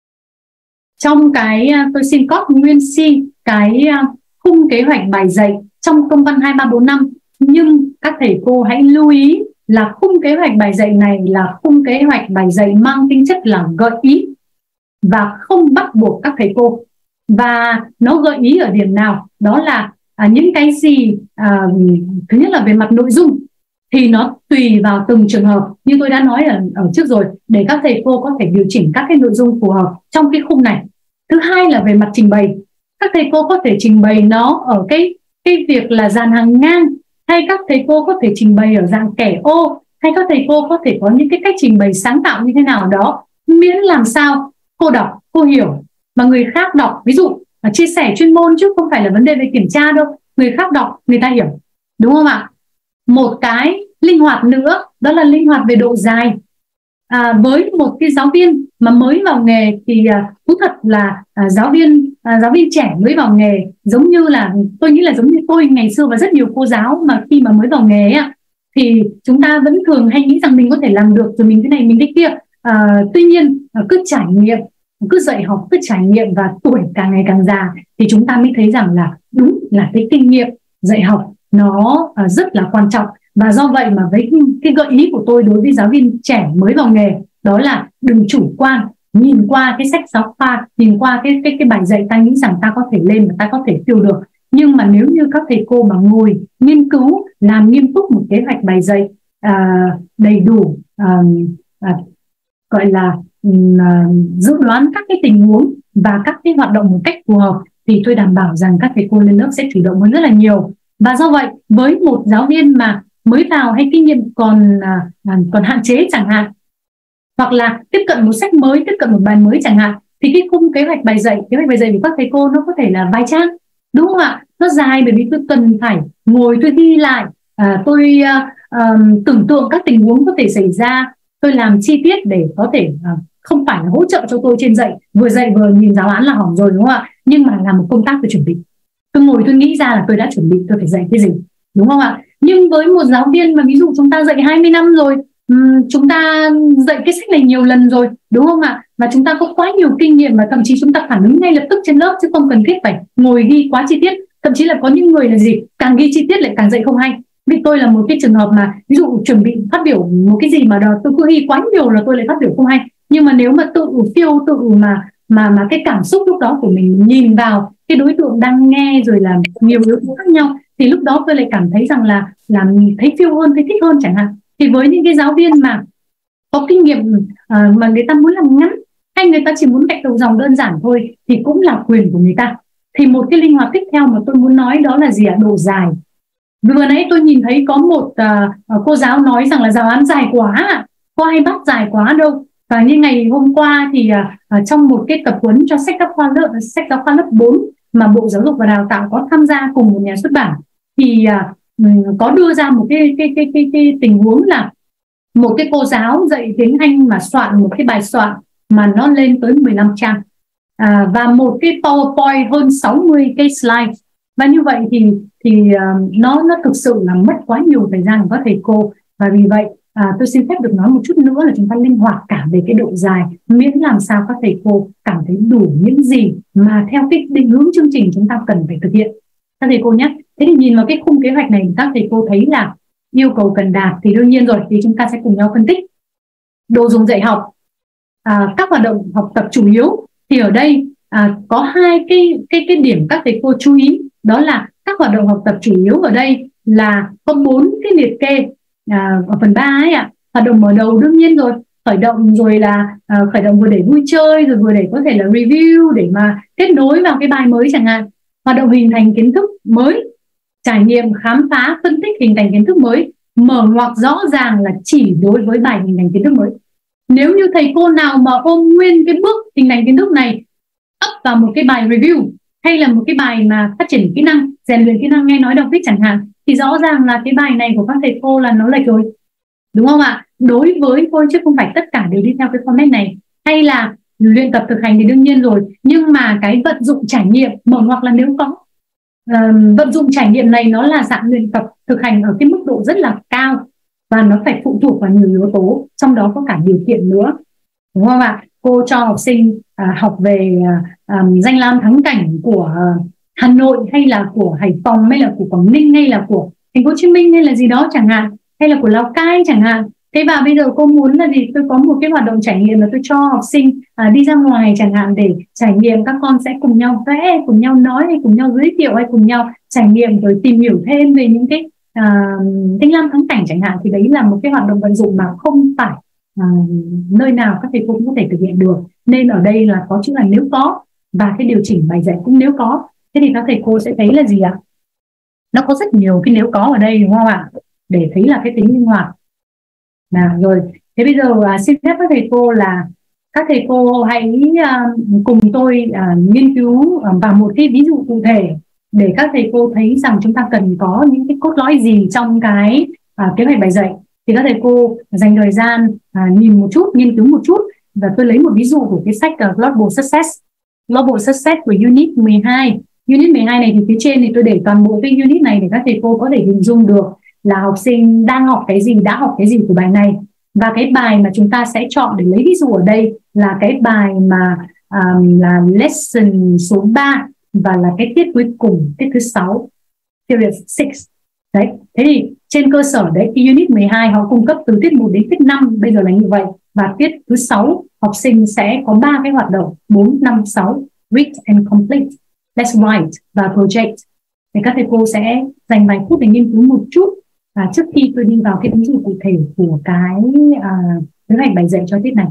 Trong cái tôi xin copy nguyên si cái khung kế hoạch bài dạy trong công văn hai ba bốn năm, nhưng các thầy cô hãy lưu ý là khung kế hoạch bài dạy này là khung kế hoạch bài dạy mang tính chất là gợi ý và không bắt buộc các thầy cô. Và nó gợi ý ở điểm nào? Đó là à, những cái gì à, thứ nhất là về mặt nội dung thì nó tùy vào từng trường hợp, như tôi đã nói ở, ở trước rồi, để các thầy cô có thể điều chỉnh các cái nội dung phù hợp trong cái khung này. Thứ hai là về mặt trình bày, các thầy cô có thể trình bày nó ở cái cái việc là dàn hàng ngang, hay các thầy cô có thể trình bày ở dạng kẻ ô, hay các thầy cô có thể có những cái cách trình bày sáng tạo như thế nào đó, miễn làm sao cô đọc cô hiểu mà người khác đọc, ví dụ là chia sẻ chuyên môn chứ không phải là vấn đề về kiểm tra đâu, người khác đọc người ta hiểu, đúng không ạ? Một cái linh hoạt nữa đó là linh hoạt về độ dài. À, với một cái giáo viên mà mới vào nghề thì à, thú thật là à, giáo viên à, giáo viên trẻ mới vào nghề giống như là tôi nghĩ là giống như tôi ngày xưa và rất nhiều cô giáo mà khi mà mới vào nghề á, thì chúng ta vẫn thường hay nghĩ rằng mình có thể làm được rồi mình thế này mình thế kia. À, tuy nhiên à, cứ trải nghiệm, cứ dạy học, cứ trải nghiệm và tuổi càng ngày càng già thì chúng ta mới thấy rằng là đúng là cái kinh nghiệm dạy học nó à, rất là quan trọng. Và do vậy mà với cái, cái gợi ý của tôi đối với giáo viên trẻ mới vào nghề đó là đừng chủ quan, nhìn qua cái sách giáo khoa, nhìn qua cái cái cái bài dạy ta nghĩ rằng ta có thể lên và ta có thể tiêu được. Nhưng mà nếu như các thầy cô mà ngồi nghiên cứu, làm nghiêm túc một kế hoạch bài dạy à, đầy đủ, à, à, gọi là à, dự đoán các cái tình huống và các cái hoạt động một cách phù hợp thì tôi đảm bảo rằng các thầy cô lên lớp sẽ chủ động hơn rất là nhiều. Và do vậy với một giáo viên mà mới vào hay kinh nghiệm còn à, còn hạn chế chẳng hạn, hoặc là tiếp cận một sách mới, tiếp cận một bài mới chẳng hạn, thì cái khung kế hoạch bài dạy, kế hoạch bài dạy của các thầy cô nó có thể là vài trang, đúng không ạ? Nó dài bởi vì tôi cần phải ngồi tôi ghi lại, à, tôi à, à, tưởng tượng các tình huống có thể xảy ra, tôi làm chi tiết để có thể à, không phải là hỗ trợ cho tôi trên dạy, vừa dạy vừa nhìn giáo án là hỏng rồi, đúng không ạ? Nhưng mà là một công tác tôi chuẩn bị, tôi ngồi tôi nghĩ ra là tôi đã chuẩn bị tôi phải dạy cái gì, đúng không ạ? Nhưng với một giáo viên mà ví dụ chúng ta dạy hai mươi năm rồi, um, chúng ta dạy cái sách này nhiều lần rồi, đúng không ạ? Và chúng ta có quá nhiều kinh nghiệm mà thậm chí chúng ta phản ứng ngay lập tức trên lớp chứ không cần thiết phải ngồi ghi quá chi tiết. Thậm chí là có những người là gì, càng ghi chi tiết lại càng dạy không hay. Vì tôi là một cái trường hợp mà ví dụ chuẩn bị phát biểu một cái gì mà đó tôi cứ ghi quá nhiều là tôi lại phát biểu không hay. Nhưng mà nếu mà tự feel, tự mà mà mà cái cảm xúc lúc đó của mình nhìn vào cái đối tượng đang nghe rồi là nhiều yếu tố khác nhau thì lúc đó tôi lại cảm thấy rằng là làm thấy feel hơn, thấy thích hơn chẳng hạn. Thì với những cái giáo viên mà có kinh nghiệm uh, mà người ta muốn làm ngắn hay người ta chỉ muốn gạch đầu dòng đơn giản thôi thì cũng là quyền của người ta. Thì một cái linh hoạt tiếp theo mà tôi muốn nói đó là gì ạ? Độ dài. Vừa nãy tôi nhìn thấy có một uh, cô giáo nói rằng là giáo án dài quá, có ai bắt dài quá đâu. Và như ngày hôm qua thì uh, trong một cái tập huấn cho sách giáo khoa lớp sách giáo khoa lớp bốn mà Bộ Giáo dục và Đào tạo có tham gia cùng một nhà xuất bản thì uh, có đưa ra một cái cái, cái cái cái tình huống là một cái cô giáo dạy tiếng Anh mà soạn một cái bài soạn mà nó lên tới mười lăm trang à, và một cái PowerPoint hơn sáu mươi cái slide. Và như vậy thì thì uh, nó nó thực sự là mất quá nhiều thời gian của các thầy cô. Và vì vậy à, tôi xin phép được nói một chút nữa là chúng ta linh hoạt cả về cái độ dài, miễn làm sao các thầy cô cảm thấy đủ những gì mà theo cái định hướng chương trình chúng ta cần phải thực hiện các thầy cô nhé. Thế thì nhìn vào cái khung kế hoạch này, các thầy cô thấy là yêu cầu cần đạt thì đương nhiên rồi, thì chúng ta sẽ cùng nhau phân tích. Đồ dùng dạy học, à, các hoạt động học tập chủ yếu thì ở đây à, có hai cái cái cái điểm các thầy cô chú ý, đó là các hoạt động học tập chủ yếu ở đây là có bốn cái liệt kê à, ở phần ba ấy ạ. Hoạt động mở đầu đương nhiên rồi, khởi động rồi là à, khởi động vừa để vui chơi rồi vừa để có thể là review để mà kết nối vào cái bài mới chẳng hạn. Hoạt động hình thành kiến thức mới, trải nghiệm khám phá phân tích hình thành kiến thức mới, mở ngoặc rõ ràng là chỉ đối với bài hình thành kiến thức mới. Nếu như thầy cô nào mà ôm nguyên cái bước hình thành kiến thức này ấp vào một cái bài review hay là một cái bài mà phát triển kỹ năng, rèn luyện kỹ năng nghe nói đọc viết chẳng hạn, thì rõ ràng là cái bài này của các thầy cô là nó lệch rồi, đúng không ạ? Đối với thôi chứ không phải tất cả đều đi theo cái format này. Hay là luyện tập thực hành thì đương nhiên rồi, nhưng mà cái vận dụng trải nghiệm mở ngoặc là nếu có uh, vận dụng trải nghiệm này nó là dạng luyện tập thực hành ở cái mức độ rất là cao và nó phải phụ thuộc vào nhiều yếu tố, trong đó có cả điều kiện nữa, đúng không ạ? Cô cho học sinh à, học về à, danh lam thắng cảnh của Hà Nội hay là của Hải Phòng hay là của Quảng Ninh hay là của Thành phố Hồ Chí Minh hay là gì đó chẳng hạn, hay là của Lào Cai chẳng hạn. Thế và bây giờ cô muốn là gì? Tôi có một cái hoạt động trải nghiệm là tôi cho học sinh à, đi ra ngoài chẳng hạn để trải nghiệm, các con sẽ cùng nhau vẽ, cùng nhau nói hay cùng nhau giới thiệu hay cùng nhau trải nghiệm rồi tìm hiểu thêm về những cái à, danh lam thắng cảnh chẳng hạn. Thì đấy là một cái hoạt động vận dụng mà không phải à, nơi nào các thầy cô cũng có thể thực hiện được, nên ở đây là có chữ là nếu có, và cái điều chỉnh bài dạy cũng nếu có. Thế thì các thầy cô sẽ thấy là gì ạ? Nó có rất nhiều cái nếu có ở đây, đúng không ạ? Để thấy là cái tính linh hoạt. Nào rồi, thế bây giờ à, xin phép các thầy cô là các thầy cô hãy à, cùng tôi à, nghiên cứu à, vào một cái ví dụ cụ thể để các thầy cô thấy rằng chúng ta cần có những cái cốt lõi gì trong cái à, kế hoạch bài dạy. Thì các thầy cô dành thời gian à, nhìn một chút, nghiên cứu một chút, và tôi lấy một ví dụ của cái sách uh, Global Success Global Success của Unit mười hai. Unit mười hai này thì phía trên thì tôi để toàn bộ cái unit này để các thầy cô có thể hình dung được là học sinh đang học cái gì, đã học cái gì của bài này. Và cái bài mà chúng ta sẽ chọn để lấy ví dụ ở đây là cái bài mà um, là lesson số ba và là cái tiết cuối cùng, tiết thứ sáu, period sáu. Đấy, thế thì trên cơ sở đấy, cái unit mười hai họ cung cấp từ tiết một đến tiết năm, bây giờ là như vậy. Và tiết thứ sáu học sinh sẽ có ba cái hoạt động bốn, năm, sáu: read and complete, let's write và project. Thì các thầy cô sẽ dành vài phút để nghiên cứu một chút và trước khi tôi đi vào cái ví dụ cụ thể của cái à, kế hoạch bài dạy cho tiết này.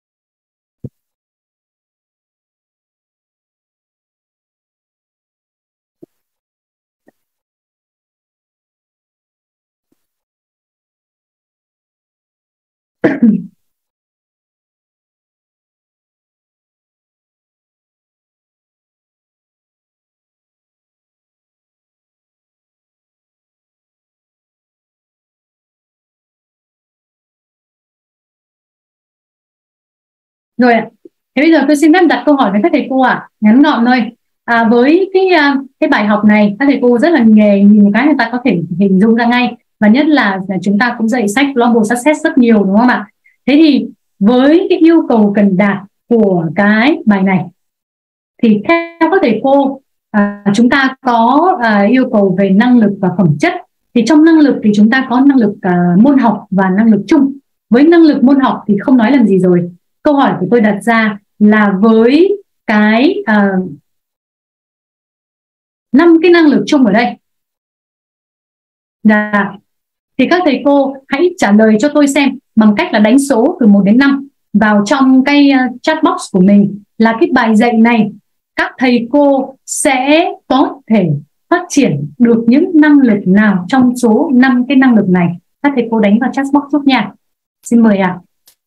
Rồi ạ. Thế bây giờ tôi xin phép đặt câu hỏi với các thầy cô ạ, à, ngắn gọn thôi. À, với cái cái bài học này các thầy cô rất là nghề, nhìn một cái người ta có thể hình dung ra ngay, và nhất là chúng ta cũng dạy sách Global Success rất nhiều, đúng không ạ? Thế thì với cái yêu cầu cần đạt của cái bài này thì theo các thầy cô à, chúng ta có à, yêu cầu về năng lực và phẩm chất. Thì trong năng lực thì chúng ta có năng lực à, môn học và năng lực chung. Với năng lực môn học thì không nói làm gì rồi. Câu hỏi của tôi đặt ra là với cái uh, năm cái năng lực chung ở đây, là, thì các thầy cô hãy trả lời cho tôi xem bằng cách là đánh số từ một đến năm vào trong cái uh, chat box của mình, là cái bài dạy này các thầy cô sẽ có thể phát triển được những năng lực nào trong số năm cái năng lực này. Các thầy cô đánh vào chat box giúp nha. Xin mời ạ. À.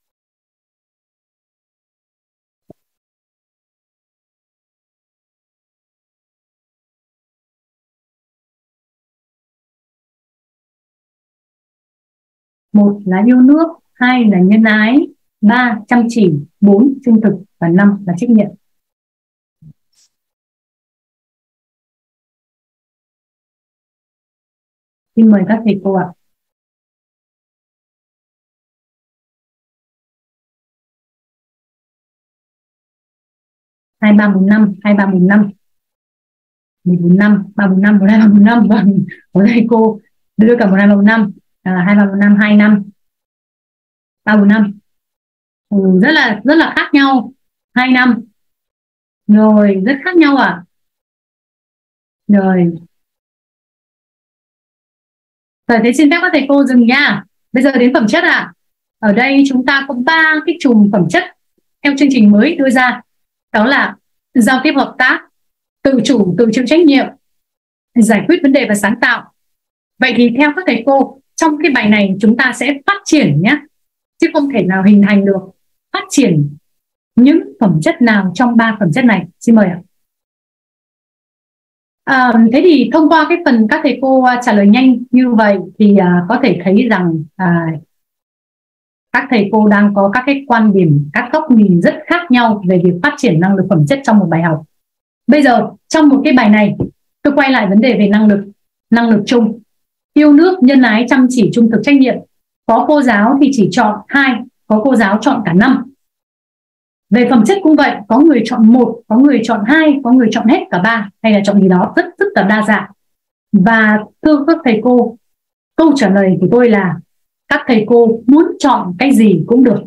Một là yêu nước, hai là nhân ái, ba chăm chỉ, bốn trung thực và năm là trách nhiệm. Xin mời các thầy cô ạ. hai ba bốn năm, hai ba bốn năm, một bốn năm, ba bốn năm, một hai ba bốn năm. Vâng, có thầy cô đưa cả một hai ba bốn năm, à, hai ba bốn năm, hai năm, ba bốn năm. Ừ, rất là rất là khác nhau. Hai năm. Rồi, rất khác nhau à? Rồi. Rồi, thế xin phép các thầy cô dừng nha. Bây giờ đến phẩm chất à? Ở đây chúng ta có ba cái chùm phẩm chất theo chương trình mới đưa ra. Đó là giao tiếp hợp tác, tự chủ, tự chịu trách nhiệm, giải quyết vấn đề và sáng tạo. Vậy thì theo các thầy cô, trong cái bài này chúng ta sẽ phát triển nhé, chứ không thể nào hình thành được. Phát triển những phẩm chất nào trong ba phẩm chất này? Xin mời ạ. À, thế thì thông qua cái phần các thầy cô trả lời nhanh như vậy thì à, có thể thấy rằng à, các thầy cô đang có các cái quan điểm, các góc nhìn rất khác nhau về việc phát triển năng lực phẩm chất trong một bài học. Bây giờ trong một cái bài này, tôi quay lại vấn đề về năng lực. Năng lực chung: yêu nước, nhân ái, chăm chỉ, trung thực, trách nhiệm. Có cô giáo thì chỉ chọn hai, có cô giáo chọn cả năm. Về phẩm chất cũng vậy, có người chọn một, có người chọn hai, có người chọn hết cả ba, hay là chọn gì đó, rất rất là đa dạng. Và thưa các thầy cô, câu trả lời của tôi là các thầy cô muốn chọn cái gì cũng được.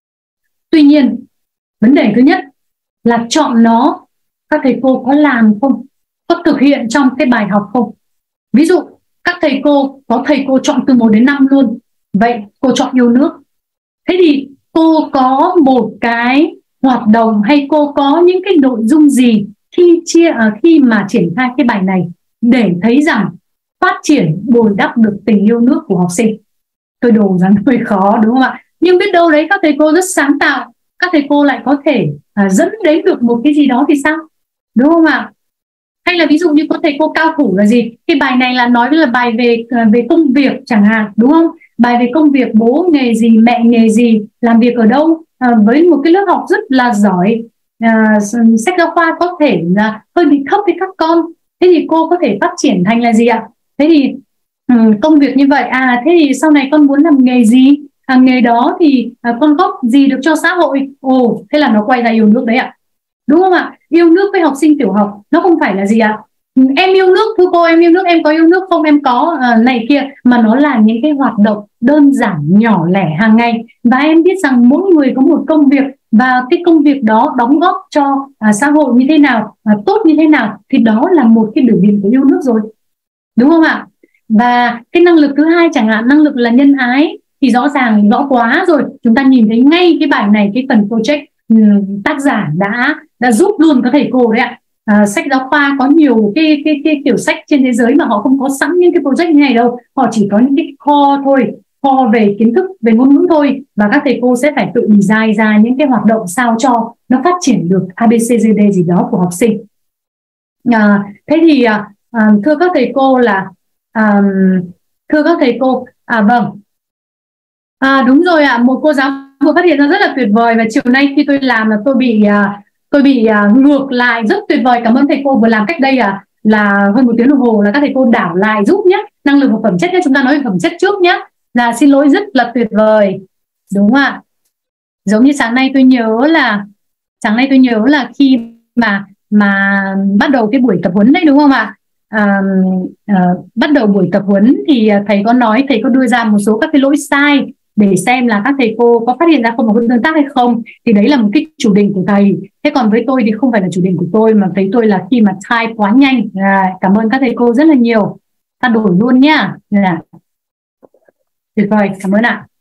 Tuy nhiên, vấn đề thứ nhất là chọn nó, các thầy cô có làm không? Có thực hiện trong cái bài học không? Ví dụ, các thầy cô, có thầy cô chọn từ một đến năm luôn. Vậy cô chọn yêu nước. Thế thì cô có một cái hoạt động hay cô có những cái nội dung gì khi chia khi mà triển khai cái bài này để thấy rằng phát triển bồi đắp được tình yêu nước của học sinh? Tôi đồ rằng hơi khó đúng không ạ? Nhưng biết đâu đấy các thầy cô rất sáng tạo, các thầy cô lại có thể à, dẫn đến được một cái gì đó thì sao? Đúng không ạ? Hay là ví dụ như có thầy cô cao thủ là gì? Cái bài này là nói là bài về về công việc chẳng hạn, đúng không? Bài về công việc, bố nghề gì, mẹ nghề gì, làm việc ở đâu, à, với một cái lớp học rất là giỏi. À, sách giáo khoa có thể là hơi bị thấp với các con. Thế thì cô có thể phát triển thành là gì ạ? Thế thì um, công việc như vậy, à thế thì sau này con muốn làm nghề gì? À, nghề đó thì à, con góp gì được cho xã hội? Ồ, thế là nó quay ra yêu nước đấy ạ. Đúng không ạ? Yêu nước với học sinh tiểu học nó không phải là gì ạ? Em yêu nước, thưa cô em yêu nước, em có yêu nước không, em có à, này kia, mà nó là những cái hoạt động đơn giản nhỏ lẻ hàng ngày. Và em biết rằng mỗi người có một công việc, và cái công việc đó đóng góp cho à, xã hội như thế nào, à, tốt như thế nào, thì đó là một cái biểu hiện của yêu nước rồi, đúng không ạ? Và cái năng lực thứ hai chẳng hạn, năng lực là nhân ái, thì rõ ràng rõ quá rồi, chúng ta nhìn thấy ngay cái bài này, cái phần project um, tác giả đã đã giúp luôn các thầy cô đấy ạ. À, sách giáo khoa có nhiều cái, cái cái kiểu sách trên thế giới mà họ không có sẵn những cái project như này đâu, họ chỉ có những cái core thôi, core về kiến thức, về ngôn ngữ thôi, và các thầy cô sẽ phải tự design ra những cái hoạt động sao cho nó phát triển được a bê xê đê gì đó của học sinh. À, thế thì à, thưa các thầy cô là à, thưa các thầy cô à vâng à, đúng rồi ạ, à, một cô giáo vừa phát hiện ra rất là tuyệt vời, và chiều nay khi tôi làm là tôi bị à, tôi bị à, ngược lại, rất tuyệt vời. Cảm ơn thầy cô vừa làm cách đây à, là hơn một tiếng đồng hồ, là các thầy cô đảo lại giúp nhé, năng lực và phẩm chất nhé, chúng ta nói về phẩm chất trước nhé. Là xin lỗi, rất là tuyệt vời, đúng không ạ? Giống như sáng nay tôi nhớ là sáng nay tôi nhớ là khi mà mà bắt đầu cái buổi tập huấn đấy, đúng không ạ? À, à, bắt đầu buổi tập huấn thì thầy có nói, thầy có đưa ra một số các cái lỗi sai để xem là các thầy cô có phát hiện ra không có tương tác hay không, thì đấy là một cái chủ định của thầy. Thế còn với tôi thì không phải là chủ định của tôi, mà thấy tôi là khi mà type quá nhanh. À, cảm ơn các thầy cô rất là nhiều, ta đổi luôn nhá. À, tuyệt vời, cảm ơn ạ.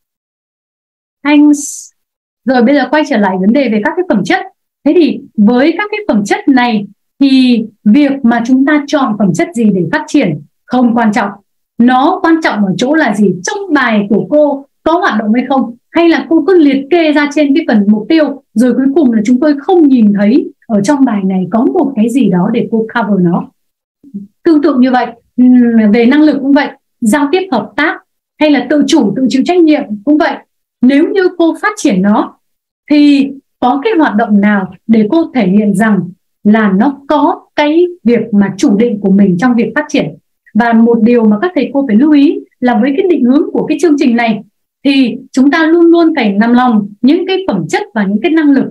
Thanks. Rồi bây giờ quay trở lại vấn đề về các cái phẩm chất. Thế thì với các cái phẩm chất này thì việc mà chúng ta chọn phẩm chất gì để phát triển không quan trọng. Nó quan trọng ở chỗ là gì? Trong bài của cô có hoạt động hay không? Hay là cô cứ liệt kê ra trên cái phần mục tiêu, rồi cuối cùng là chúng tôi không nhìn thấy ở trong bài này có một cái gì đó để cô cover nó. Tương tự như vậy, về năng lực cũng vậy, giao tiếp hợp tác hay là tự chủ, tự chịu trách nhiệm cũng vậy. Nếu như cô phát triển nó thì có cái hoạt động nào để cô thể hiện rằng là nó có cái việc mà chủ định của mình trong việc phát triển. Và một điều mà các thầy cô phải lưu ý là với cái định hướng của cái chương trình này thì chúng ta luôn luôn phải nằm lòng những cái phẩm chất và những cái năng lực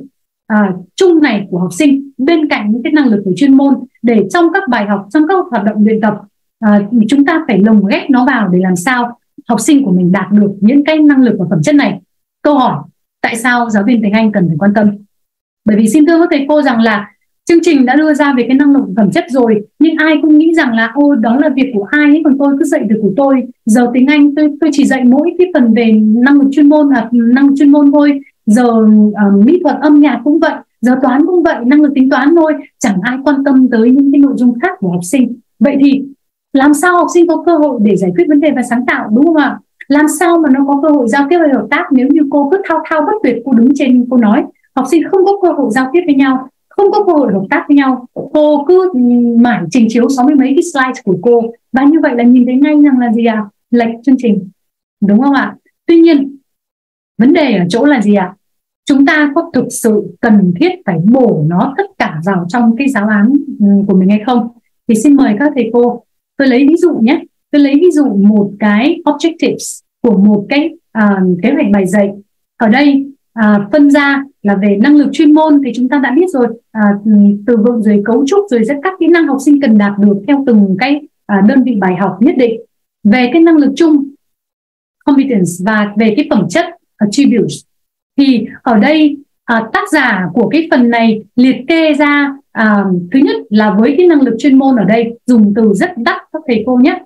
à, chung này của học sinh bên cạnh những cái năng lực về chuyên môn, để trong các bài học, trong các hoạt động luyện tập, à, chúng ta phải lồng ghép nó vào để làm sao học sinh của mình đạt được những cái năng lực và phẩm chất này. Câu hỏi tại sao giáo viên tiếng Anh cần phải quan tâm? Bởi vì xin thưa các thầy cô rằng là chương trình đã đưa ra về cái năng lực phẩm chất rồi, nhưng ai cũng nghĩ rằng là ôi đó là việc của ai ấy, còn tôi cứ dạy việc của tôi. Giờ tiếng Anh tôi tôi chỉ dạy mỗi cái phần về năng lực chuyên môn, là năng lực chuyên môn thôi. Giờ uh, mỹ thuật âm nhạc cũng vậy, giờ toán cũng vậy, năng lực tính toán thôi, chẳng ai quan tâm tới những cái nội dung khác của học sinh. Vậy thì làm sao học sinh có cơ hội để giải quyết vấn đề và sáng tạo, đúng không ạ? Làm sao mà nó có cơ hội giao tiếp và hợp tác nếu như cô cứ thao thao bất tuyệt, cô đứng trên cô nói, học sinh không có cơ hội giao tiếp với nhau, không có cơ hội hợp tác với nhau, cô cứ mãi trình chiếu sáu mươi mấy cái slide của cô, và như vậy là nhìn thấy ngay rằng là gì ạ? À? Lệch chương trình, đúng không ạ? Tuy nhiên vấn đề ở chỗ là gì ạ? À? Chúng ta có thực sự cần thiết phải bổ nó tất cả vào trong cái giáo án của mình hay không? Thì xin mời các thầy cô, tôi lấy ví dụ nhé. Tôi lấy ví dụ một cái objectives của một cái uh, kế hoạch bài dạy. Ở đây uh, phân ra là về năng lực chuyên môn thì chúng ta đã biết rồi, uh, từ vựng rồi cấu trúc rồi rất các kỹ năng học sinh cần đạt được theo từng cái uh, đơn vị bài học nhất định. Về cái năng lực chung competence và về cái phẩm chất attributes, thì ở đây uh, tác giả của cái phần này liệt kê ra uh, thứ nhất là với cái năng lực chuyên môn ở đây dùng từ rất đắt các thầy cô nhé.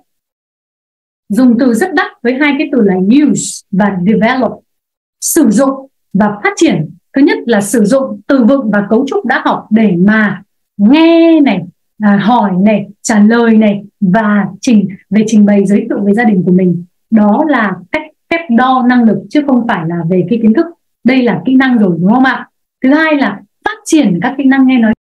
Dùng từ rất đắt với hai cái từ là use và develop, sử dụng và phát triển. Thứ nhất là sử dụng từ vựng và cấu trúc đã học để mà nghe này, à, hỏi này, trả lời này và trình về trình bày giới thiệu về gia đình của mình. Đó là cách phép đo năng lực chứ không phải là về cái kiến thức. Đây là kỹ năng rồi, đúng không ạ? Thứ hai là phát triển các kỹ năng nghe nói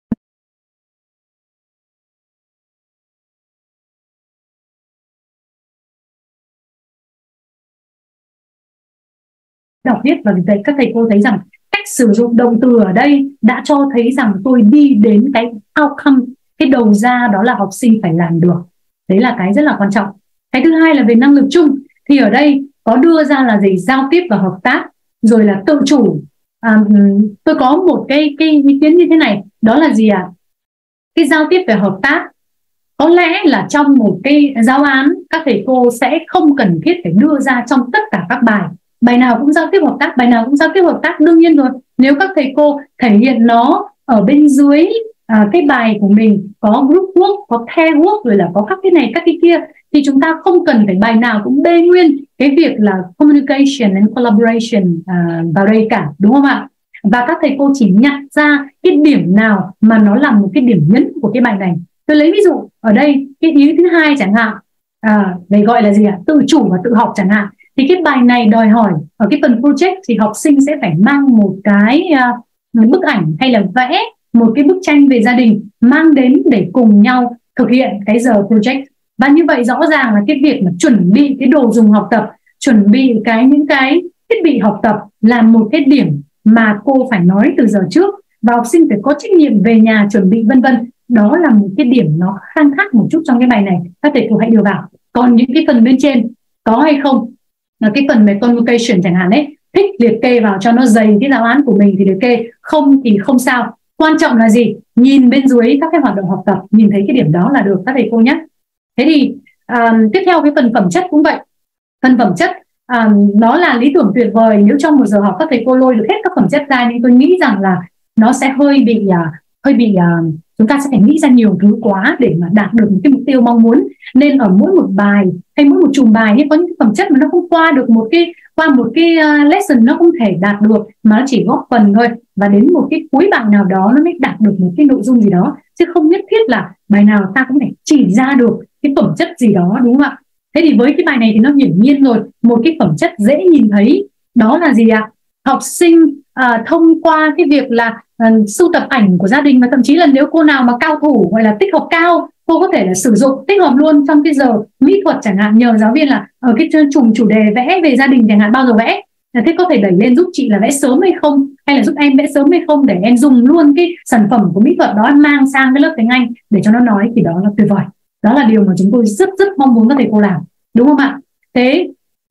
đọc viết, và vì vậy các thầy cô thấy rằng cách sử dụng động từ ở đây đã cho thấy rằng tôi đi đến cái outcome, cái đầu ra đó là học sinh phải làm được. Đấy là cái rất là quan trọng. Cái thứ hai là về năng lực chung, thì ở đây có đưa ra là gì? Giao tiếp và hợp tác, rồi là tự chủ. À, tôi có một cái, cái ý kiến như thế này, đó là gì ạ? À? Cái giao tiếp về hợp tác có lẽ là trong một cái giáo án các thầy cô sẽ không cần thiết phải đưa ra trong tất cả các bài. Bài nào cũng giao tiếp hợp tác, bài nào cũng giao tiếp hợp tác, đương nhiên rồi. Nếu các thầy cô thể hiện nó ở bên dưới à, cái bài của mình có group work, có pair work, rồi là có các cái này các cái kia, thì chúng ta không cần phải bài nào cũng bê nguyên cái việc là communication and collaboration à, vào đây cả, đúng không ạ? Và các thầy cô chỉ nhặt ra cái điểm nào mà nó là một cái điểm nhấn của cái bài này. Tôi lấy ví dụ ở đây cái ý thứ hai chẳng hạn, à, để gọi là gì ạ? À? Tự chủ và tự học chẳng hạn. Thì cái bài này đòi hỏi ở cái phần project thì học sinh sẽ phải mang một cái uh, bức ảnh hay là vẽ một cái bức tranh về gia đình mang đến để cùng nhau thực hiện cái giờ project. Và như vậy rõ ràng là cái việc mà chuẩn bị cái đồ dùng học tập, chuẩn bị cái những cái thiết bị học tập là một cái điểm mà cô phải nói từ giờ trước, và học sinh phải có trách nhiệm về nhà chuẩn bị vân vân. Đó là một cái điểm nó khang khác một chút trong cái bài này, các thầy cô hãy đưa vào. Còn những cái phần bên trên có hay không, là cái phần về convocation chẳng hạn ấy, thích liệt kê vào cho nó dày cái giáo án của mình thì liệt kê, không thì không sao. Quan trọng là gì? Nhìn bên dưới các cái hoạt động học tập, nhìn thấy cái điểm đó là được các thầy cô nhé. Thế thì um, tiếp theo cái phần phẩm chất cũng vậy. Phần phẩm chất um, đó là lý tưởng tuyệt vời nếu trong một giờ học các thầy cô lôi được hết các phẩm chất ra, nhưng tôi nghĩ rằng là nó sẽ hơi bị uh, hơi bị uh, chúng ta sẽ phải nghĩ ra nhiều thứ quá để mà đạt được một cái mục tiêu mong muốn. Nên ở mỗi một bài hay mỗi một chùm bài ấy, có những phẩm chất mà nó không qua được một cái qua một cái uh, lesson nó không thể đạt được, mà nó chỉ góp phần thôi, và đến một cái cuối bài nào đó nó mới đạt được một cái nội dung gì đó, chứ không nhất thiết là bài nào ta cũng phải chỉ ra được cái phẩm chất gì đó, đúng không ạ? Thế thì với cái bài này thì nó hiển nhiên rồi, một cái phẩm chất dễ nhìn thấy đó là gì ạ? Học sinh uh, thông qua cái việc là uh, sưu tập ảnh của gia đình, và thậm chí là nếu cô nào mà cao thủ gọi là tích hợp cao, cô có thể là sử dụng tích hợp luôn trong cái giờ mỹ thuật chẳng hạn, nhờ giáo viên là ở cái chùm chủ đề vẽ về gia đình chẳng hạn, bao giờ vẽ, thế có thể đẩy lên giúp chị là vẽ sớm hay không, hay là giúp em vẽ sớm hay không, để em dùng luôn cái sản phẩm của mỹ thuật đó mang sang cái lớp tiếng Anh để cho nó nói, thì đó là tuyệt vời. Đó là điều mà chúng tôi rất rất mong muốn các thầy cô làm, đúng không ạ? Thế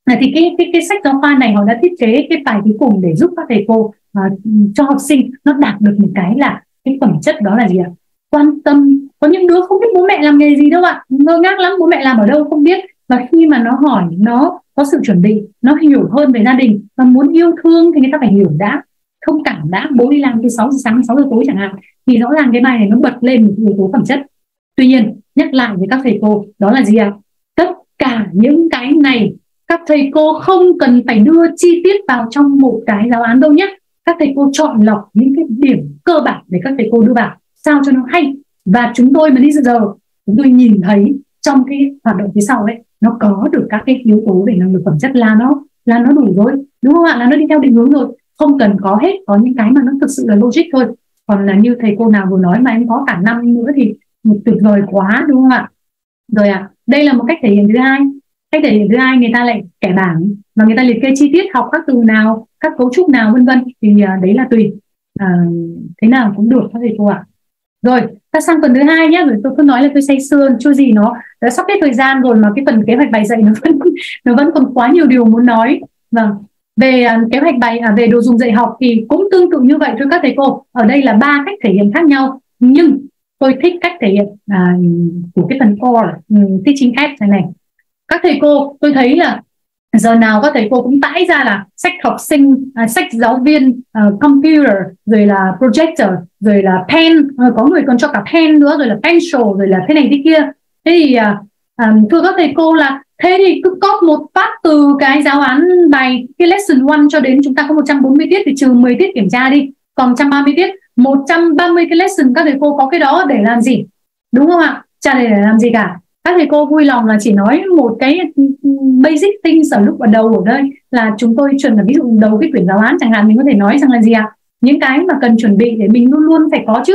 À, thì cái, cái cái sách giáo khoa này họ đã thiết kế cái bài cuối cùng để giúp các thầy cô à, cho học sinh nó đạt được một cái là cái phẩm chất, đó là gì ạ? Quan tâm. Có những đứa không biết bố mẹ làm nghề gì đâu ạ, ngơ ngác lắm, bố mẹ làm ở đâu không biết, và khi mà nó hỏi, nó có sự chuẩn bị, nó hiểu hơn về gia đình và muốn yêu thương thì người ta phải hiểu đã, thông cảm đã. Bố đi làm từ sáu giờ sáng sáu giờ tối chẳng hạn, thì rõ ràng cái bài này nó bật lên một yếu tố phẩm chất. Tuy nhiên nhắc lại với các thầy cô, đó là gì ạ? Tất cả những cái này các thầy cô không cần phải đưa chi tiết vào trong một cái giáo án đâu nhé. Các thầy cô chọn lọc những cái điểm cơ bản để các thầy cô đưa vào sao cho nó hay. Và chúng tôi mà đi dự giờ, chúng tôi nhìn thấy trong cái hoạt động phía sau ấy, nó có được các cái yếu tố về năng lực phẩm chất là nó là nó đủ rồi, đúng không ạ? Là nó đi theo định hướng rồi, không cần có hết, có những cái mà nó thực sự là logic thôi. Còn là như thầy cô nào vừa nói mà em có cả năm nữa thì tuyệt vời quá, đúng không ạ? Rồi ạ, à, đây là một cách thể hiện thứ hai. Cách thể hiện thứ hai, người ta lại kẻ bảng và người ta liệt kê chi tiết học các từ nào, các cấu trúc nào, vân vân. Thì à, đấy là tùy, à, thế nào cũng được các thầy cô ạ. Rồi ta sang phần thứ hai nhé. Rồi tôi cứ nói là tôi say sưa chưa gì, nó đã sắp hết thời gian rồi mà cái phần kế hoạch bài dạy nó vẫn nó vẫn còn quá nhiều điều muốn nói. Vâng, về à, kế hoạch bài à, về đồ dùng dạy học thì cũng tương tự như vậy thôi các thầy cô. Ở đây là ba cách thể hiện khác nhau, nhưng tôi thích cách thể hiện à, của cái phần core um, teaching aid này này. Các thầy cô, tôi thấy là giờ nào các thầy cô cũng tải ra là sách học sinh, à, sách giáo viên, uh, computer, rồi là projector, rồi là pen, uh, có người còn cho cả pen nữa, rồi là pencil, rồi là thế này thế kia. Thế thì uh, um, thưa các thầy cô là thế thì cứ copy một phát từ cái giáo án bài cái lesson một cho đến chúng ta có một trăm bốn mươi tiết thì trừ mười tiết kiểm tra đi, còn một trăm ba mươi tiết, một trăm ba mươi cái lesson các thầy cô có cái đó để làm gì, đúng không ạ? Chả để làm gì cả. Các thầy cô vui lòng là chỉ nói một cái basic things ở lúc ở đầu ở đây là chúng tôi chuẩn là ví dụ đầu cái quyển giáo án chẳng hạn, mình có thể nói rằng là gì ạ? Những cái mà cần chuẩn bị để mình luôn luôn phải có chứ,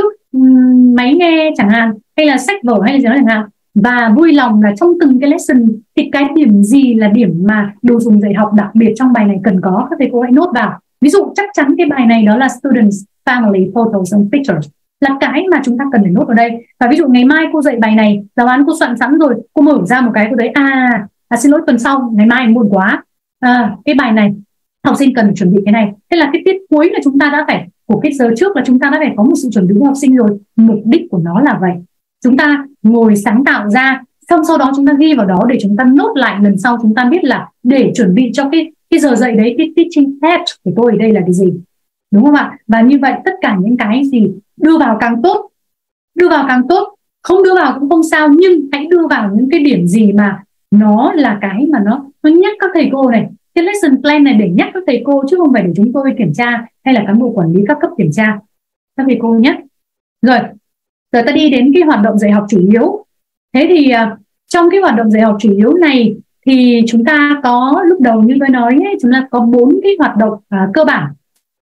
máy nghe chẳng hạn, hay là sách vở hay là gì đó chẳng hạn. Và vui lòng là trong từng cái lesson thì cái điểm gì là điểm mà đồ dùng dạy học đặc biệt trong bài này cần có, các thầy cô hãy nốt vào. Ví dụ chắc chắn cái bài này đó là Students, Family, Photos and Pictures là cái mà chúng ta cần phải nốt ở đây. Và ví dụ ngày mai cô dạy bài này, giáo án cô soạn sẵn rồi, cô mở ra một cái cô thấy à, à xin lỗi tuần sau, ngày mai muộn quá, à, cái bài này học sinh cần chuẩn bị cái này. Thế là cái tiết cuối là chúng ta đã phải, của cái giờ trước là chúng ta đã phải có một sự chuẩn bị của học sinh rồi. Mục đích của nó là vậy. Chúng ta ngồi sáng tạo ra, xong sau đó chúng ta ghi vào đó để chúng ta nốt lại lần sau chúng ta biết là để chuẩn bị cho cái, cái giờ dạy đấy, cái teaching aid của tôi ở đây là cái gì. Đúng không ạ? Và như vậy tất cả những cái gì đưa vào càng tốt, đưa vào càng tốt, không đưa vào cũng không sao, nhưng hãy đưa vào những cái điểm gì mà nó là cái mà nó, nó nhắc các thầy cô này. Cái lesson plan này để nhắc các thầy cô chứ không phải để chúng tôi kiểm tra hay là cán bộ quản lý các cấp kiểm tra. Các thầy cô nhé. Rồi, giờ ta đi đến cái hoạt động dạy học chủ yếu. Thế thì uh, trong cái hoạt động dạy học chủ yếu này thì chúng ta có, lúc đầu như tôi nói ấy, chúng ta có bốn cái hoạt động uh, cơ bản.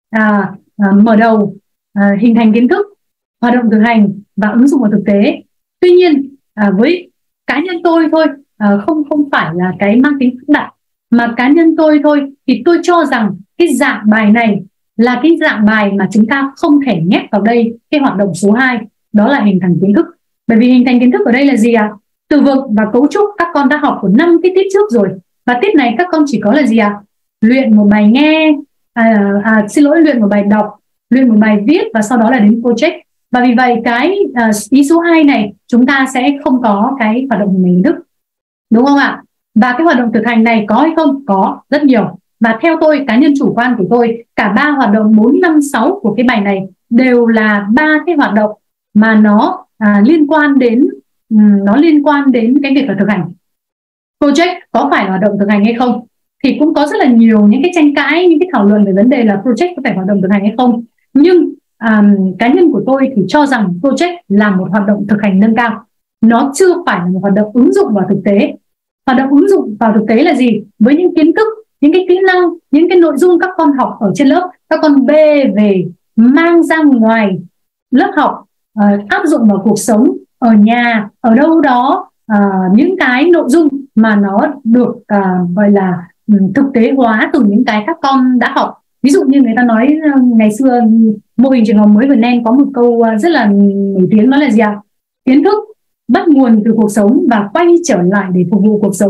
À, à, mở đầu, à, hình thành kiến thức, hoạt động thực hành và ứng dụng vào thực tế. Tuy nhiên à, với cá nhân tôi thôi, à, không không phải là cái mang tính phức đặt, mà cá nhân tôi thôi thì tôi cho rằng cái dạng bài này là cái dạng bài mà chúng ta không thể nhét vào đây cái hoạt động số hai, đó là hình thành kiến thức. Bởi vì hình thành kiến thức ở đây là gì ạ? À? Từ vựng và cấu trúc các con đã học của năm cái tiết trước rồi, và tiết này các con chỉ có là gì ạ? À? Luyện một bài nghe, À, à, xin lỗi luyện một bài đọc, luyện một bài viết và sau đó là đến project. Và vì vậy cái uh, ý số hai này chúng ta sẽ không có cái hoạt động hình thức, đúng không ạ? Và cái hoạt động thực hành này có hay không? Có, rất nhiều. Và theo tôi, cá nhân chủ quan của tôi, cả ba hoạt động bốn, năm, sáu của cái bài này đều là ba cái hoạt động mà nó à, liên quan đến um, nó liên quan đến cái việc là thực hành. Project có phải là hoạt động thực hành hay không? Thì cũng có rất là nhiều những cái tranh cãi, những cái thảo luận về vấn đề là project có phải hoạt động thực hành hay không. Nhưng um, cá nhân của tôi thì cho rằng project là một hoạt động thực hành nâng cao. Nó chưa phải là một hoạt động ứng dụng vào thực tế. Hoạt động ứng dụng vào thực tế là gì? Với những kiến thức, những cái kỹ năng, những cái nội dung các con học ở trên lớp, các con bê về mang ra ngoài lớp học, uh, áp dụng vào cuộc sống, ở nhà, ở đâu đó, uh, những cái nội dung mà nó được uh, gọi là thực tế hóa từ những cái các con đã học. Ví dụ như người ta nói ngày xưa mô hình trường học mới Việt Nam có một câu rất là nổi tiếng, đó là gì ạ? Kiến thức bắt nguồn từ cuộc sống và quay trở lại để phục vụ cuộc sống.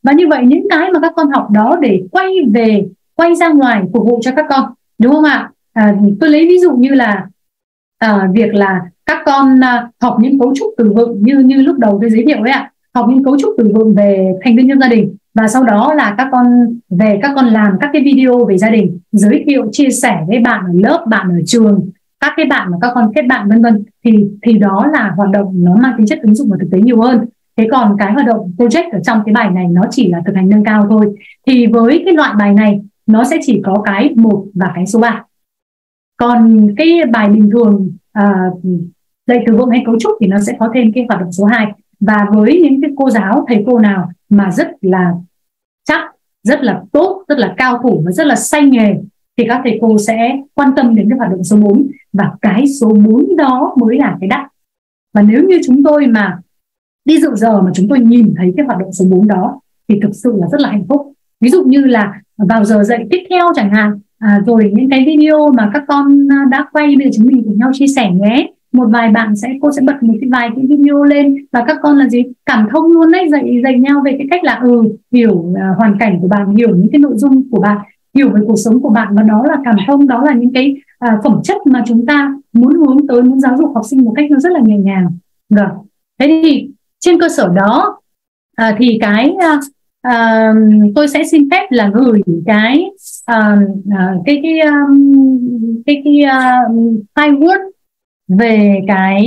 Và như vậy những cái mà các con học đó để quay về, quay ra ngoài phục vụ cho các con, đúng không ạ? À, tôi lấy ví dụ như là à, việc là các con à, học những cấu trúc từ vựng như như lúc đầu tôi giới thiệu ấy ạ, học những cấu trúc từ vựng về thành viên trong gia đình, và sau đó là các con về các con làm các cái video về gia đình, giới thiệu chia sẻ với bạn ở lớp, bạn ở trường, các cái bạn mà các con kết bạn vân vân, thì thì đó là hoạt động nó mang tính chất ứng dụng và thực tế nhiều hơn. Thế còn cái hoạt động project ở trong cái bài này nó chỉ là thực hành nâng cao thôi. Thì với cái loại bài này nó sẽ chỉ có cái một và cái số ba. Còn cái bài bình thường à, dạy từ vựng hay cấu trúc thì nó sẽ có thêm cái hoạt động số hai. Và với những cái cô giáo, thầy cô nào mà rất là chắc, rất là tốt, rất là cao thủ và rất là say nghề thì các thầy cô sẽ quan tâm đến cái hoạt động số bốn, và cái số bốn đó mới là cái đắt. Và nếu như chúng tôi mà đi dự giờ mà chúng tôi nhìn thấy cái hoạt động số bốn đó thì thực sự là rất là hạnh phúc. Ví dụ như là vào giờ dạy tiếp theo chẳng hạn, à, rồi những cái video mà các con đã quay, bây giờ chúng mình cùng nhau chia sẻ nhé. Một vài bạn sẽ cô sẽ bật một cái vài cái video lên và các con là gì cảm thông luôn đấy, dạy dạy nhau về cái cách là ừ hiểu uh, hoàn cảnh của bạn, hiểu những cái nội dung của bạn, hiểu về cuộc sống của bạn, và đó là cảm thông, đó là những cái uh, phẩm chất mà chúng ta muốn hướng tới, muốn giáo dục học sinh một cách nó rất là nhẹ nhàng. Rồi, thế thì trên cơ sở đó uh, thì cái uh, uh, tôi sẽ xin phép là gửi cái uh, uh, cái cái um, cái cái uh, file Word về cái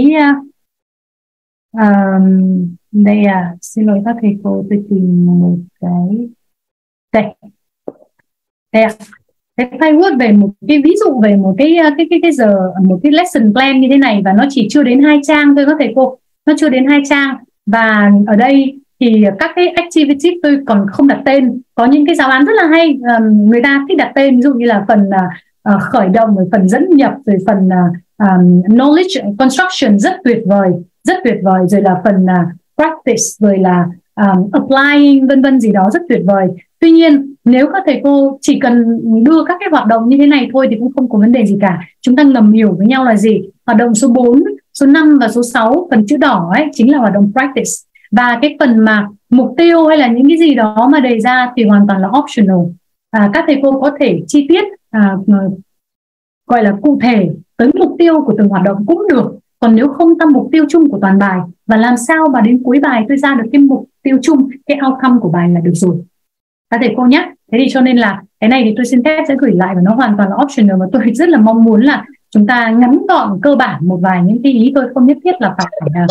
um, đây à, xin lỗi các thầy cô, tôi tìm một cái đây đây à, cái file Word về một cái ví dụ về một cái cái cái cái giờ một cái lesson plan như thế này, và nó chỉ chưa đến hai trang thôi các thầy cô, nó chưa đến hai trang. Và ở đây thì các cái activity tôi còn không đặt tên, có những cái giáo án rất là hay, um, người ta thích đặt tên, ví dụ như là phần uh, khởi động, rồi phần dẫn nhập, rồi phần uh, Um, knowledge construction rất tuyệt vời, rất tuyệt vời, rồi là phần uh, practice, rồi là um, applying vân vân gì đó rất tuyệt vời. Tuy nhiên nếu các thầy cô chỉ cần đưa các cái hoạt động như thế này thôi thì cũng không có vấn đề gì cả. Chúng ta ngầm hiểu với nhau là gì? Hoạt động số bốn, số năm và số sáu, phần chữ đỏ ấy chính là hoạt động practice, và cái phần mà mục tiêu hay là những cái gì đó mà đề ra thì hoàn toàn là optional. À, các thầy cô có thể chi tiết à, gọi là cụ thể tới mục tiêu của từng hoạt động cũng được. Còn nếu không tăng mục tiêu chung của toàn bài, và làm sao mà đến cuối bài tôi ra được cái mục tiêu chung, cái outcome của bài là được rồi các thầy cô nhé. Thế thì cho nên là cái này thì tôi xin phép sẽ gửi lại, và nó hoàn toàn là optional, và tôi rất là mong muốn là chúng ta ngắn gọn cơ bản một vài những cái ý, tôi không nhất thiết là phải là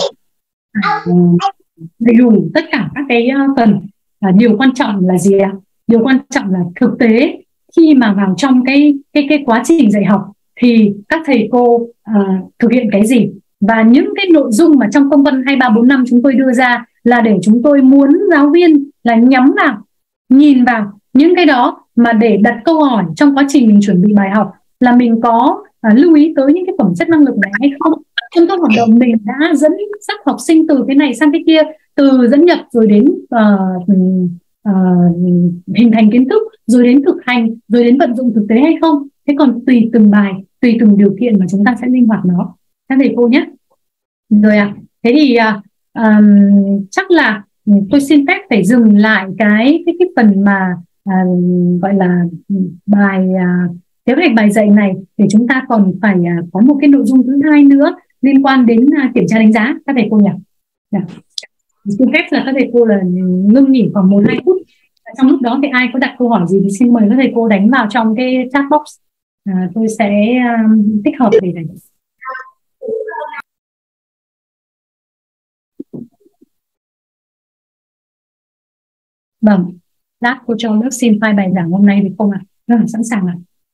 đầy đủ tất cả các cái phần. À, điều quan trọng là gì ạ? Điều quan trọng là thực tế khi mà vào trong cái cái cái quá trình dạy học thì các thầy cô uh, thực hiện cái gì, và những cái nội dung mà trong công văn hai ba bốn năm chúng tôi đưa ra là để chúng tôi muốn giáo viên là nhắm vào, nhìn vào những cái đó mà để đặt câu hỏi trong quá trình mình chuẩn bị bài học là mình có uh, lưu ý tới những cái phẩm chất năng lực này hay không. Trong các hoạt động mình đã dẫn dắt học sinh từ cái này sang cái kia, từ dẫn nhập rồi đến uh, uh, hình thành kiến thức, rồi đến thực hành, rồi đến vận dụng thực tế hay không. Thế còn tùy từng bài, tùy từng điều kiện mà chúng ta sẽ linh hoạt nó các thầy cô nhé. Rồi à, thế thì uh, um, chắc là tôi xin phép phải dừng lại cái cái cái phần mà uh, gọi là bài uh, kế hoạch bài dạy này, để chúng ta còn phải uh, có một cái nội dung thứ hai nữa liên quan đến uh, kiểm tra đánh giá các thầy cô nhỉ. Yeah. Xin phép là các thầy cô là ngưng nghỉ khoảng một hai phút. Trong lúc đó thì ai có đặt câu hỏi gì thì xin mời các thầy cô đánh vào trong cái chat box. À, tôi sẽ um, tích hợp để đánh. Vâng, lát cô cho lớp xin file bài giảng hôm nay được không ạ? À? Rồi, sẵn sàng ạ.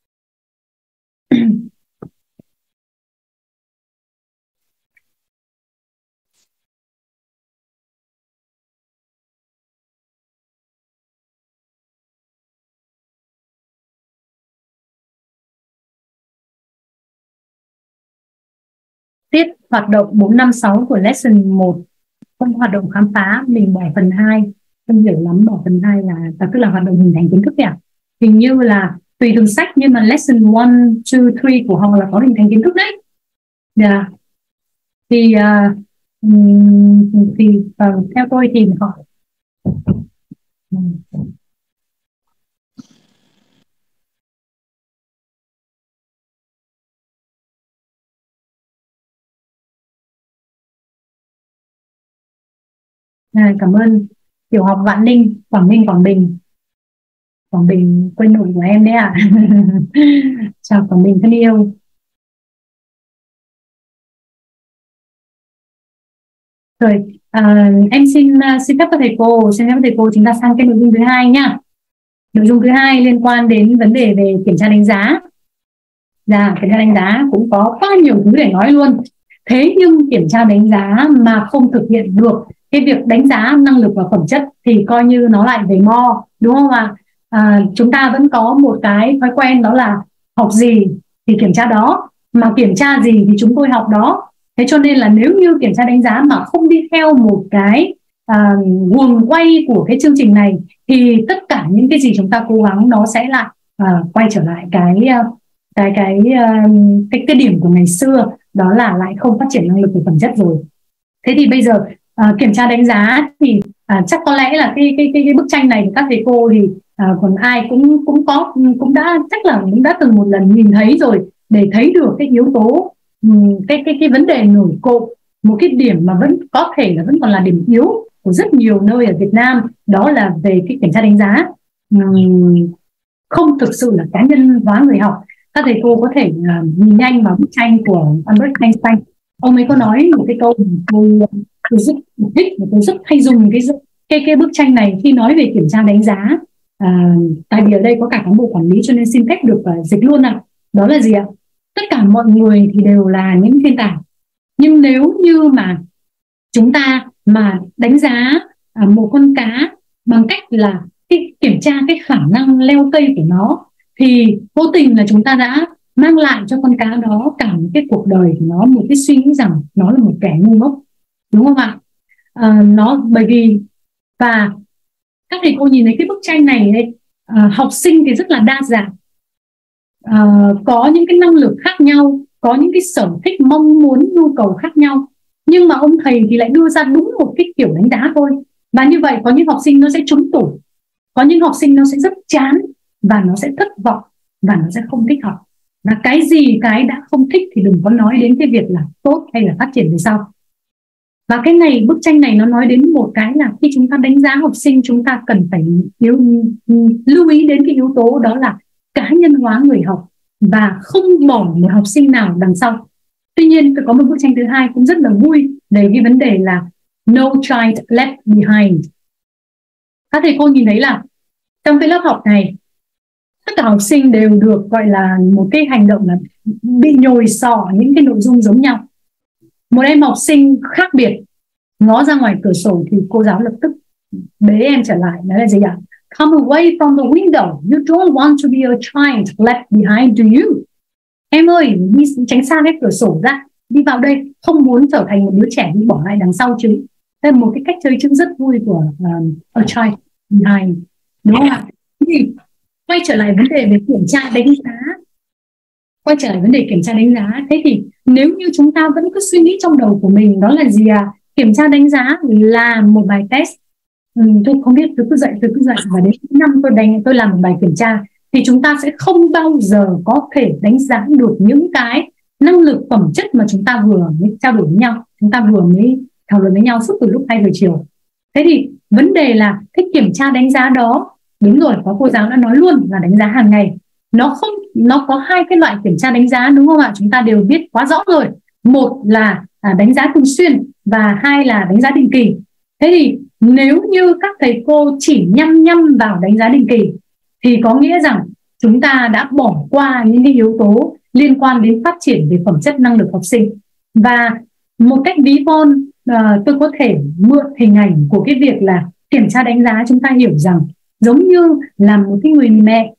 Tiết hoạt động bốn năm sáu của lesson một, không hoạt động khám phá, mình bỏ phần hai. Không hiểu lắm, bỏ phần hai là tức là hoạt động hình thành kiến thức ạ. Hình như là tùy từng sách, nhưng mà lesson one, two, three của họ là có hình thành kiến thức đấy. Yeah. Thì uh, thì uh, theo tôi thì họ Ừ. À, cảm ơn tiểu học Vạn Ninh, Quảng Ninh, Quảng Bình. Quảng Bình quê nội của em đấy ạ. Chào Quảng Bình thân yêu. Rồi, à, em xin à, xin phép các thầy cô, xin phép các thầy cô chúng ta sang cái nội dung thứ hai nhá. Nội dung thứ hai liên quan đến vấn đề về kiểm tra đánh giá. Dạ, kiểm tra đánh giá cũng có quá nhiều thứ để nói luôn. Thế nhưng kiểm tra đánh giá mà không thực hiện được cái việc đánh giá năng lực và phẩm chất thì coi như nó lại về mo, đúng không ạ? À, chúng ta vẫn có một cái thói quen đó là học gì thì kiểm tra đó, mà kiểm tra gì thì chúng tôi học đó. Thế cho nên là nếu như kiểm tra đánh giá mà không đi theo một cái à, guồng quay của cái chương trình này thì tất cả những cái gì chúng ta cố gắng nó sẽ lại à, quay trở lại cái cái cái cái cái điểm của ngày xưa, đó là lại không phát triển năng lực và phẩm chất rồi. Thế thì bây giờ à, kiểm tra đánh giá thì à, chắc có lẽ là cái cái cái, cái bức tranh này của các thầy cô thì à, còn ai cũng cũng có cũng đã chắc là cũng đã từng một lần nhìn thấy rồi, để thấy được cái yếu tố cái cái cái vấn đề nổi cộm, một cái điểm mà vẫn có thể là vẫn còn là điểm yếu của rất nhiều nơi ở Việt Nam, đó là về cái kiểm tra đánh giá uhm, không thực sự là cá nhân hóa người học. Các thầy cô có thể uh, nhìn nhanh vào bức tranh của Albert Einstein. Ông ấy có nói một cái câu tôi, tôi rất thích và tôi rất hay dùng cái cái cái bức tranh này khi nói về kiểm tra đánh giá. À, tại vì ở đây có cả cán bộ quản lý cho nên xin phép được uh, dịch luôn ạ. À. Đó là gì ạ? Tất cả mọi người thì đều là những thiên tài, nhưng nếu như mà chúng ta mà đánh giá uh, một con cá bằng cách là cái kiểm tra cái khả năng leo cây của nó, thì vô tình là chúng ta đã mang lại cho con cá đó cả một cái cuộc đời của nó, một cái suy nghĩ rằng nó là một kẻ ngu ngốc, đúng không ạ? À, nó bởi vì và các thầy cô nhìn thấy cái bức tranh này ấy, à, học sinh thì rất là đa dạng, à, có những cái năng lực khác nhau, có những cái sở thích, mong muốn, nhu cầu khác nhau, nhưng mà ông thầy thì lại đưa ra đúng một cái kiểu đánh giá thôi. Và như vậy có những học sinh nó sẽ trúng tủ, có những học sinh nó sẽ rất chán và nó sẽ thất vọng và nó sẽ không thích học. Và cái gì cái đã không thích thì đừng có nói đến cái việc là tốt hay là phát triển về sau. Và cái này, bức tranh này nó nói đến một cái là khi chúng ta đánh giá học sinh, chúng ta cần phải yếu, lưu ý đến cái yếu tố đó là cá nhân hóa người học và không bỏ một học sinh nào đằng sau. Tuy nhiên tôi có một bức tranh thứ hai cũng rất là vui về cái vấn đề là no child left behind. Các thầy cô nhìn thấy là trong cái lớp học này tất cả học sinh đều được gọi là một cái hành động là bị nhồi sọ những cái nội dung giống nhau. Một em học sinh khác biệt ngó ra ngoài cửa sổ thì cô giáo lập tức bế em trở lại. Đó là gì ạ? Come away from the window. You don't want to be a child left behind, do you? Em ơi, đi tránh xa cái cửa sổ ra, đi vào đây, không muốn trở thành một đứa trẻ bị bỏ lại đằng sau chứ. Đây là một cái cách chơi chữ rất vui của um, a child behind, đúng không ạ? Thì quay trở lại vấn đề về kiểm tra đánh giá, quay trở lại vấn đề kiểm tra đánh giá. Thế thì nếu như chúng ta vẫn cứ suy nghĩ trong đầu của mình đó là gì à? Kiểm tra đánh giá là một bài test. Ừ, tôi không biết, tôi cứ dạy, tôi cứ dạy và đến năm tôi đánh, tôi làm một bài kiểm tra thì chúng ta sẽ không bao giờ có thể đánh giá được những cái năng lực phẩm chất mà chúng ta vừa mới trao đổi với nhau, chúng ta vừa mới thảo luận với nhau suốt từ lúc hai giờ chiều. Thế thì vấn đề là cái kiểm tra đánh giá đó, đúng rồi, có cô giáo đã nói luôn là đánh giá hàng ngày. Nó không, nó có hai cái loại kiểm tra đánh giá, đúng không ạ? Chúng ta đều biết quá rõ rồi. Một là à, đánh giá thường xuyên và hai là đánh giá định kỳ. Thế thì nếu như các thầy cô chỉ nhăm nhăm vào đánh giá định kỳ thì có nghĩa rằng chúng ta đã bỏ qua những cái yếu tố liên quan đến phát triển về phẩm chất năng lực học sinh. Và một cách ví von, à, tôi có thể mượn hình ảnh của cái việc là kiểm tra đánh giá, chúng ta hiểu rằng giống như là một cái người mẹ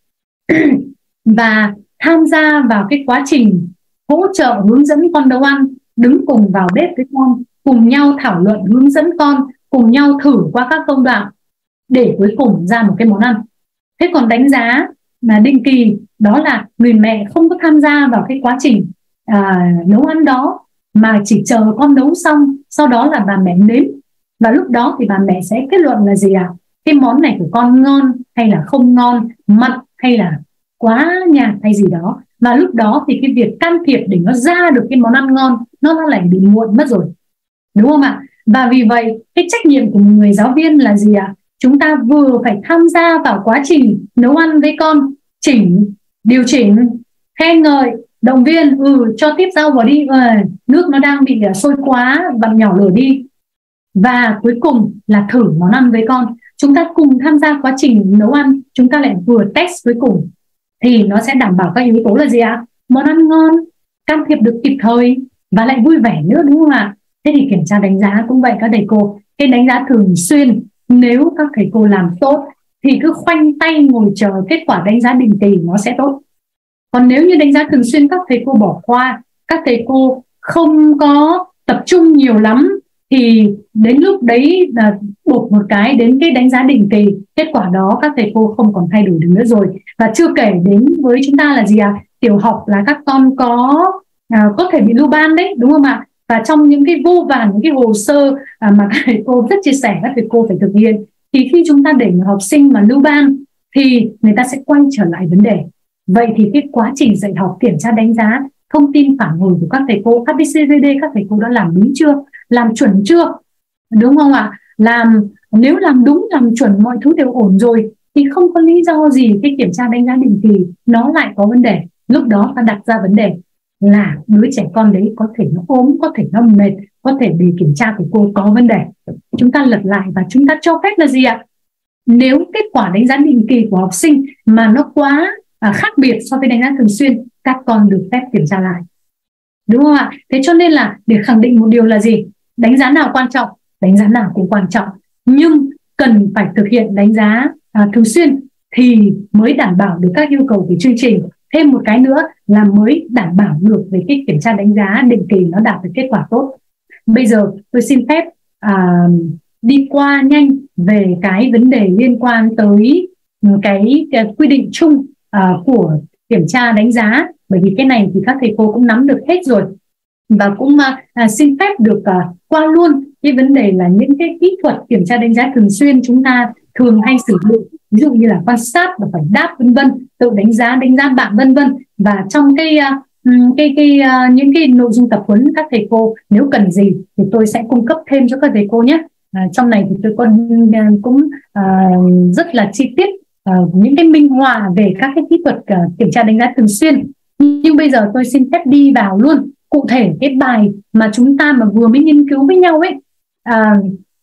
và tham gia vào cái quá trình hỗ trợ hướng dẫn con nấu ăn, đứng cùng vào bếp với con, cùng nhau thảo luận hướng dẫn con, cùng nhau thử qua các công đoạn để cuối cùng ra một cái món ăn. Thế còn đánh giá là định kỳ, đó là người mẹ không có tham gia vào cái quá trình à, nấu ăn đó, mà chỉ chờ con nấu xong, sau đó là bà mẹ nếm, và lúc đó thì bà mẹ sẽ kết luận là gì ạ? À? cái món này của con ngon hay là không ngon, mặn hay là quá nhạt hay gì đó. Và lúc đó thì cái việc can thiệp để nó ra được cái món ăn ngon nó lại bị muộn mất rồi, đúng không ạ? Và vì vậy cái trách nhiệm của một người giáo viên là gì ạ? Chúng ta vừa phải tham gia vào quá trình nấu ăn với con, chỉnh, điều chỉnh, khen ngợi, động viên, ừ cho tiếp rau vào đi, ừ, nước nó đang bị sôi quá, vặn nhỏ lửa đi. Và cuối cùng là thử món ăn với con. Chúng ta cùng tham gia quá trình nấu ăn, chúng ta lại vừa test cuối cùng, thì nó sẽ đảm bảo các yếu tố là gì ạ? Món ăn ngon, can thiệp được kịp thời và lại vui vẻ nữa, đúng không ạ? Thế thì kiểm tra đánh giá cũng vậy các thầy cô. Cái đánh giá thường xuyên, nếu các thầy cô làm tốt thì cứ khoanh tay ngồi chờ kết quả đánh giá định kỳ nó sẽ tốt. Còn nếu như đánh giá thường xuyên các thầy cô bỏ qua, các thầy cô không có tập trung nhiều lắm, thì đến lúc đấy là buộc một cái đến cái đánh giá định kỳ, kết quả đó các thầy cô không còn thay đổi được nữa rồi. Và chưa kể đến với chúng ta là gì ạ? À? Tiểu học là các con có à, có thể bị lưu ban đấy, đúng không ạ? Và trong những cái vô vàn những cái hồ sơ à, mà các thầy cô rất chia sẻ các thầy cô phải thực hiện, thì khi chúng ta để học sinh mà lưu ban thì người ta sẽ quay trở lại vấn đề. Vậy thì cái quá trình dạy học, kiểm tra đánh giá, thông tin phản hồi của các thầy cô a bê xê đê đê các thầy cô đã làm đúng chưa, làm chuẩn chưa, đúng không ạ? Làm nếu làm đúng, làm chuẩn, mọi thứ đều ổn rồi thì không có lý do gì cái kiểm tra đánh giá định kỳ nó lại có vấn đề. Lúc đó ta đặt ra vấn đề là đứa trẻ con đấy có thể nó ốm, có thể nó mệt, có thể để kiểm tra của cô có vấn đề. Chúng ta lật lại và chúng ta cho phép là gì ạ? Nếu kết quả đánh giá định kỳ của học sinh mà nó quá à, khác biệt so với đánh giá thường xuyên, các con được phép kiểm tra lại, đúng không ạ? Thế cho nên là để khẳng định một điều là gì? Đánh giá nào quan trọng? Đánh giá nào cũng quan trọng, nhưng cần phải thực hiện đánh giá à, thường xuyên thì mới đảm bảo được các yêu cầu của chương trình. Thêm một cái nữa là mới đảm bảo được về cái kiểm tra đánh giá định kỳ nó đạt được kết quả tốt. Bây giờ tôi xin phép à, đi qua nhanh về cái vấn đề liên quan tới cái, cái quy định chung à, của kiểm tra đánh giá, bởi vì cái này thì các thầy cô cũng nắm được hết rồi. Và cũng à, xin phép được à, qua luôn cái vấn đề là những cái kỹ thuật kiểm tra đánh giá thường xuyên chúng ta thường hay sử dụng, ví dụ như là quan sát và phải đáp vân vân, tự đánh giá, đánh giá bạn vân vân. Và trong cái uh, cái cái uh, những cái nội dung tập huấn các thầy cô nếu cần gì thì tôi sẽ cung cấp thêm cho các thầy cô nhé. Uh, trong này thì tôi còn uh, cũng uh, rất là chi tiết uh, những cái minh họa về các cái kỹ thuật uh, kiểm tra đánh giá thường xuyên. Nhưng bây giờ tôi xin phép đi vào luôn cụ thể cái bài mà chúng ta mà vừa mới nghiên cứu với nhau ấy. À,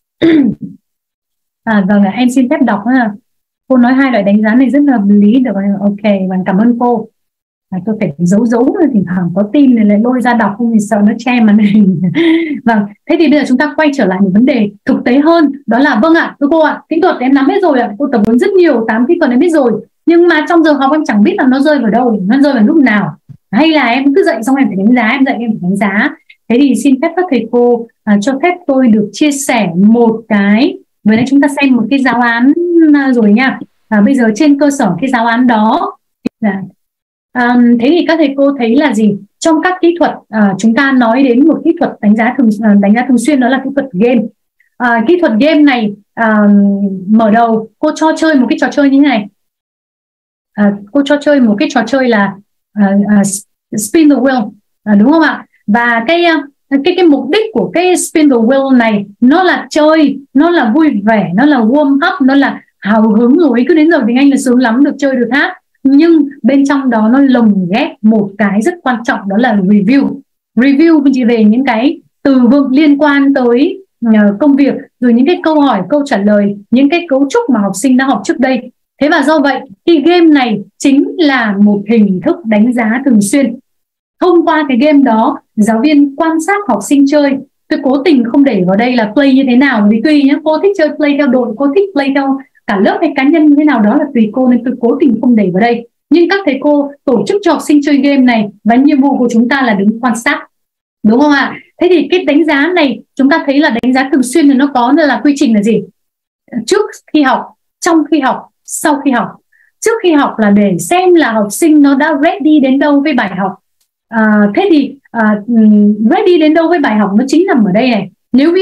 à, vâng, em xin phép đọc. À. Cô nói hai loại đánh giá này rất là hợp lý. Được, ok, và cảm ơn cô. À, tôi phải giấu giấu thì thoảng có tin này lại lôi ra đọc không thì sợ nó che màn hình. Vâng, thế thì bây giờ chúng ta quay trở lại một vấn đề thực tế hơn, đó là vâng ạ, à, thưa cô ạ, à, kỹ thuật em nắm hết rồi ạ, à. Cô tập huấn rất nhiều, tám kỹ thuật em biết rồi, nhưng mà trong giờ học em chẳng biết là nó rơi vào đâu, nó rơi vào lúc nào, hay là em cứ dạy xong em phải đánh giá, em dạy em phải đánh giá. Thế thì xin phép các thầy cô à, cho phép tôi được chia sẻ một cái, vừa nãy chúng ta xem một cái giáo án rồi nha. À, bây giờ trên cơ sở cái giáo án đó, à, à, thế thì các thầy cô thấy là gì? Trong các kỹ thuật à, chúng ta nói đến một kỹ thuật đánh giá thường đánh giá thường xuyên, đó là kỹ thuật game. À, kỹ thuật game này à, mở đầu cô cho chơi một cái trò chơi như thế này. À, cô cho chơi một cái trò chơi là uh, uh, spin the wheel, à, đúng không ạ? Và cái uh, cái cái mục đích của cái spin the wheel này nó là chơi, nó là vui vẻ, nó là warm up, nó là hào hứng rồi, cứ đến giờ tiếng Anh là sướng lắm, được chơi được hát. Nhưng bên trong đó nó lồng ghép một cái rất quan trọng, đó là review. Review chỉ về những cái từ vựng liên quan tới uh, công việc, rồi những cái câu hỏi, câu trả lời, những cái cấu trúc mà học sinh đã học trước đây. Thế và do vậy, cái game này chính là một hình thức đánh giá thường xuyên. Thông qua cái game đó, giáo viên quan sát học sinh chơi. Tôi cố tình không để vào đây là play như thế nào, vì tùy nhé, cô thích chơi play theo đội, cô thích play theo cả lớp hay cá nhân như thế nào đó là tùy cô, nên tôi cố tình không để vào đây. Nhưng các thầy cô tổ chức cho học sinh chơi game này, và nhiệm vụ của chúng ta là đứng quan sát, đúng không ạ? Thế thì cái đánh giá này chúng ta thấy là đánh giá thường xuyên thì nó có là quy trình là gì? Trước khi học, trong khi học, sau khi học. Trước khi học là để xem là học sinh nó đã ready đến đâu với bài học. À, thế thì à, ready đến đâu với bài học nó chính nằm ở đây này. Nếu ví dụ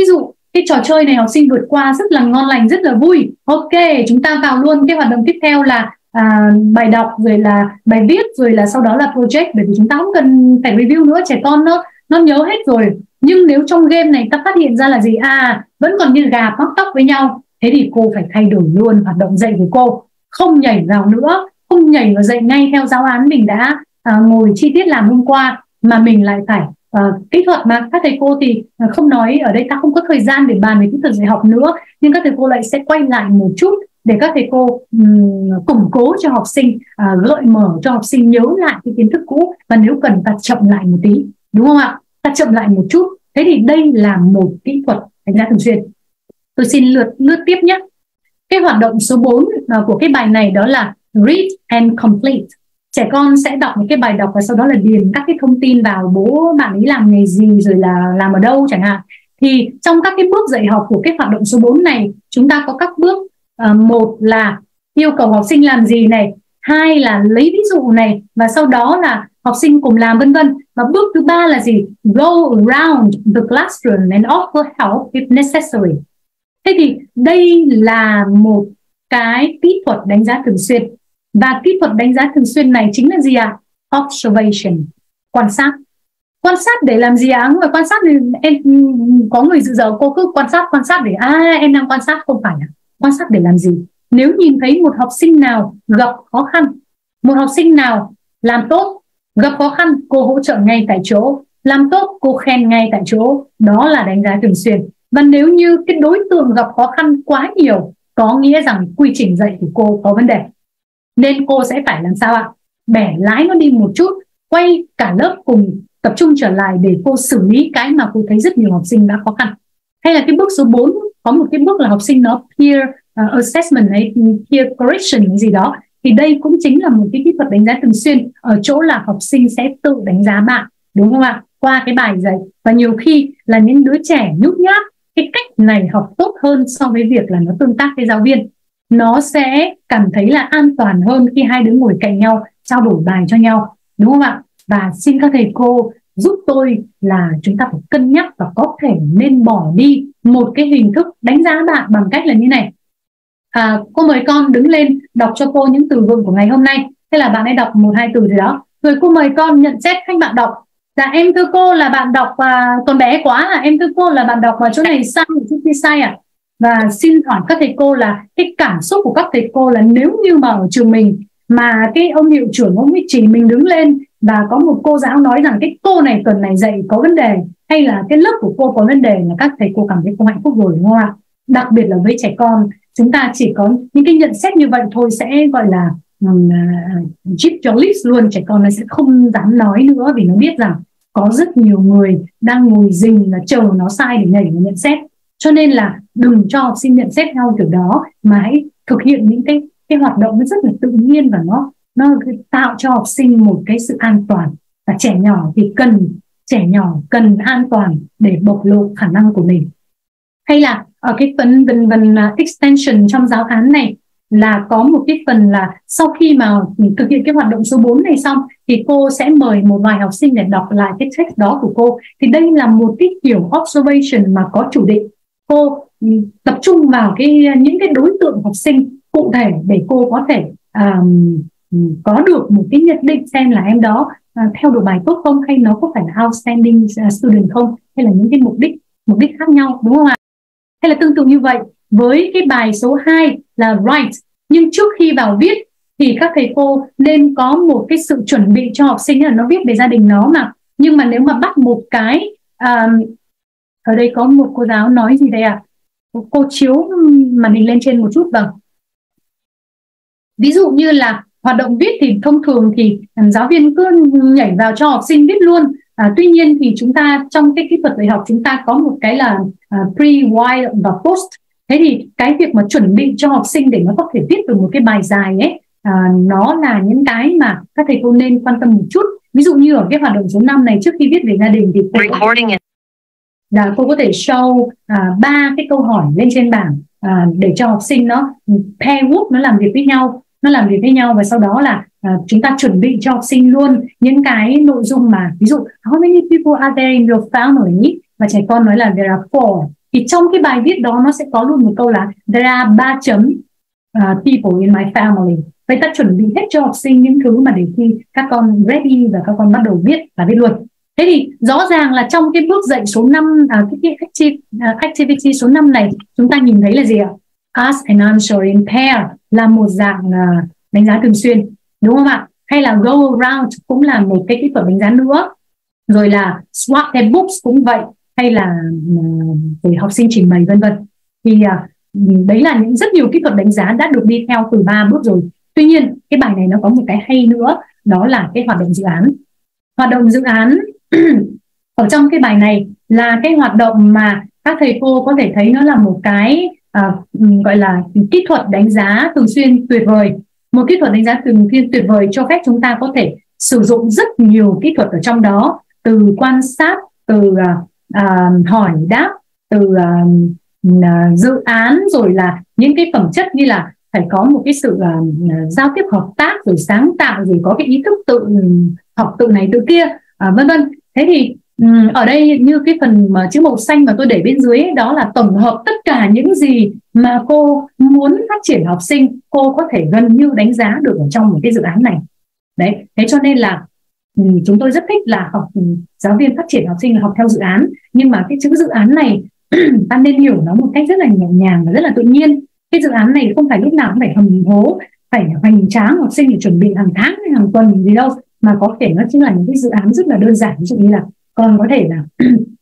cái trò chơi này học sinh vượt qua rất là ngon lành, rất là vui. Ok, chúng ta vào luôn cái hoạt động tiếp theo là à, bài đọc, rồi là bài viết, rồi là sau đó là project. Bởi vì chúng ta không cần phải review nữa, trẻ con nó nó nhớ hết rồi. Nhưng nếu trong game này ta phát hiện ra là gì, à vẫn còn như gà mắc tóc với nhau, thế thì cô phải thay đổi luôn hoạt động dạy của cô, không nhảy vào nữa, không nhảy vào dạy ngay theo giáo án mình đã à, ngồi chi tiết làm hôm qua, mà mình lại phải uh, kỹ thuật. Mà các thầy cô thì uh, không nói ở đây, ta không có thời gian để bàn về kỹ thuật dạy học nữa, nhưng các thầy cô lại sẽ quay lại một chút để các thầy cô um, củng cố cho học sinh, uh, gợi mở cho học sinh nhớ lại cái kiến thức cũ, và nếu cần ta chậm lại một tí, đúng không ạ? Ta chậm lại một chút. Thế thì đây là một kỹ thuật đánh giá thường xuyên. Tôi xin lượt lướt tiếp nhé. Cái hoạt động số bốn uh, của cái bài này đó là read and complete. Trẻ con sẽ đọc một cái bài đọc và sau đó là điền các cái thông tin vào, bố bạn ấy làm nghề gì, rồi là làm ở đâu chẳng hạn. Thì trong các cái bước dạy học của cái hoạt động số bốn này, chúng ta có các bước. uh, một là yêu cầu học sinh làm gì này, hai là lấy ví dụ này, và sau đó là học sinh cùng làm, vân vân. Và bước thứ ba là gì? Go around the classroom and offer help if necessary. Thế thì đây là một cái kỹ thuật đánh giá thường xuyên. Và kỹ thuật đánh giá thường xuyên này chính là gì ạ? À? Observation, quan sát. Quan sát để làm gì ạ? À? Người quan sát thì em có người dự giờ cô cứ quan sát quan sát để à em đang quan sát, không phải à? Quan sát để làm gì? Nếu nhìn thấy một học sinh nào gặp khó khăn, một học sinh nào làm tốt, gặp khó khăn cô hỗ trợ ngay tại chỗ, làm tốt cô khen ngay tại chỗ, đó là đánh giá thường xuyên. Và nếu như cái đối tượng gặp khó khăn quá nhiều, có nghĩa rằng quy trình dạy của cô có vấn đề, nên cô sẽ phải làm sao ạ? Bẻ lái nó đi một chút, quay cả lớp cùng tập trung trở lại để cô xử lý cái mà cô thấy rất nhiều học sinh đã khó khăn. Hay là cái bước số bốn, có một cái bước là học sinh nó peer uh, assessment hay peer correction hay gì đó. Thì đây cũng chính là một cái kỹ thuật đánh giá thường xuyên, ở chỗ là học sinh sẽ tự đánh giá bạn, đúng không ạ? Qua cái bài dạy. Và nhiều khi là những đứa trẻ nhút nhát, cái cách này học tốt hơn so với việc là nó tương tác với giáo viên. Nó sẽ cảm thấy là an toàn hơn khi hai đứa ngồi cạnh nhau trao đổi bài cho nhau, đúng không ạ? Và xin các thầy cô giúp tôi là chúng ta phải cân nhắc và có thể nên bỏ đi một cái hình thức đánh giá bạn bằng cách là như này. À, cô mời con đứng lên đọc cho cô những từ vựng của ngày hôm nay. Thế là bạn ấy đọc một hai từ gì đó, rồi cô mời con nhận xét cách bạn đọc. Dạ em thưa cô là bạn đọc à, còn bé quá à, em thưa cô là bạn đọc vào chỗ này sai, chỗ kia sai à. Và xin hỏi các thầy cô là cái cảm xúc của các thầy cô là nếu như mà ở trường mình mà cái ông hiệu trưởng ông ấy chỉ mình đứng lên và có một cô giáo nói rằng cái cô này tuần này dạy có vấn đề, hay là cái lớp của cô có vấn đề, là các thầy cô cảm thấy không hạnh phúc rồi, đúng không ạ? Đặc biệt là với trẻ con, chúng ta chỉ có những cái nhận xét như vậy thôi sẽ gọi là um, chip your lips luôn. Trẻ con nó sẽ không dám nói nữa vì nó biết rằng có rất nhiều người đang ngồi rình là chờ nó sai để nhảy và nhận xét. Cho nên là đừng cho học sinh nhận xét theo kiểu đó, mà hãy thực hiện những cái cái hoạt động nó rất là tự nhiên và nó nó tạo cho học sinh một cái sự an toàn. Và trẻ nhỏ thì cần trẻ nhỏ cần an toàn để bộc lộ khả năng của mình. Hay là ở cái phần phần, phần extension trong giáo án này là có một cái phần là sau khi mà thực hiện cái hoạt động số bốn này xong thì cô sẽ mời một vài học sinh để đọc lại cái text đó của cô. Thì đây là một cái kiểu observation mà có chủ định. Cô tập trung vào cái những cái đối tượng học sinh cụ thể để cô có thể um, có được một cái nhận định xem là em đó uh, theo được bài tốt không, hay nó có phải là outstanding student không, hay là những cái mục đích mục đích khác nhau, đúng không ạ? Hay là tương tự như vậy với cái bài số hai là write. Nhưng trước khi vào viết thì các thầy cô nên có một cái sự chuẩn bị cho học sinh là nó viết về gia đình nó mà. Nhưng mà nếu mà bắt một cái um, ở đây có một cô giáo nói gì đây ạ? À? Cô chiếu màn hình lên trên một chút. Vâng. Ví dụ như là hoạt động viết thì thông thường thì giáo viên cứ nhảy vào cho học sinh viết luôn. À, tuy nhiên thì chúng ta trong cái kỹ thuật dạy học chúng ta có một cái là uh, pre, while và post. Thế thì cái việc mà chuẩn bị cho học sinh để nó có thể viết được một cái bài dài ấy, à, nó là những cái mà các thầy cô nên quan tâm một chút. Ví dụ như ở cái hoạt động số năm này, trước khi viết về gia đình thì cô, là cô có thể show ba à, cái câu hỏi lên trên bảng à, để cho học sinh nó pair work, nó làm việc với nhau, nó làm việc với nhau và sau đó là à, chúng ta chuẩn bị cho học sinh luôn những cái nội dung mà ví dụ how many people are there in your family, và trẻ con nói là there are four, thì trong cái bài viết đó nó sẽ có luôn một câu là there are ba chấm uh, people in my family. Vậy ta chuẩn bị hết cho học sinh những thứ mà để khi các con ready và các con bắt đầu viết và viết luôn. Thế thì rõ ràng là trong cái bước dạy số năm, à, cái, cái activity số năm này, chúng ta nhìn thấy là gì ạ? Ask and answer in pair là một dạng uh, đánh giá thường xuyên, đúng không ạ? Hay là go around cũng là một cái kỹ thuật đánh giá nữa. Rồi là swap the books cũng vậy, hay là uh, để học sinh trình bày vân vân. Thì uh, đấy là những rất nhiều kỹ thuật đánh giá đã được đi theo từ ba bước rồi. Tuy nhiên cái bài này nó có một cái hay nữa, đó là cái hoạt động dự án. Hoạt động dự án ở trong cái bài này là cái hoạt động mà các thầy cô có thể thấy nó là một cái uh, gọi là kỹ thuật đánh giá thường xuyên tuyệt vời. Một kỹ thuật đánh giá thường xuyên tuyệt vời cho phép chúng ta có thể sử dụng rất nhiều kỹ thuật ở trong đó, từ quan sát, từ uh, uh, hỏi đáp, từ uh, uh, dự án, rồi là những cái phẩm chất như là phải có một cái sự uh, giao tiếp hợp tác, rồi sáng tạo, rồi có cái ý thức tự học tự này tự kia, uh, vân vân. Thế thì um, ở đây như cái phần mà chữ màu xanh mà tôi để bên dưới ấy, đó là tổng hợp tất cả những gì mà cô muốn phát triển học sinh, cô có thể gần như đánh giá được ở trong một cái dự án này. Đấy, thế cho nên là um, chúng tôi rất thích là học um, giáo viên phát triển học sinh là học theo dự án, nhưng mà cái chữ dự án này ta nên hiểu nó một cách rất là nhẹ nhàng và rất là tự nhiên. Cái dự án này không phải lúc nào cũng phải hầm hố, phải hoành tráng học sinh để chuẩn bị hàng tháng hay hàng tuần gì đâu, mà có thể nó chính là những cái dự án rất là đơn giản. Ví dụ như là con có thể là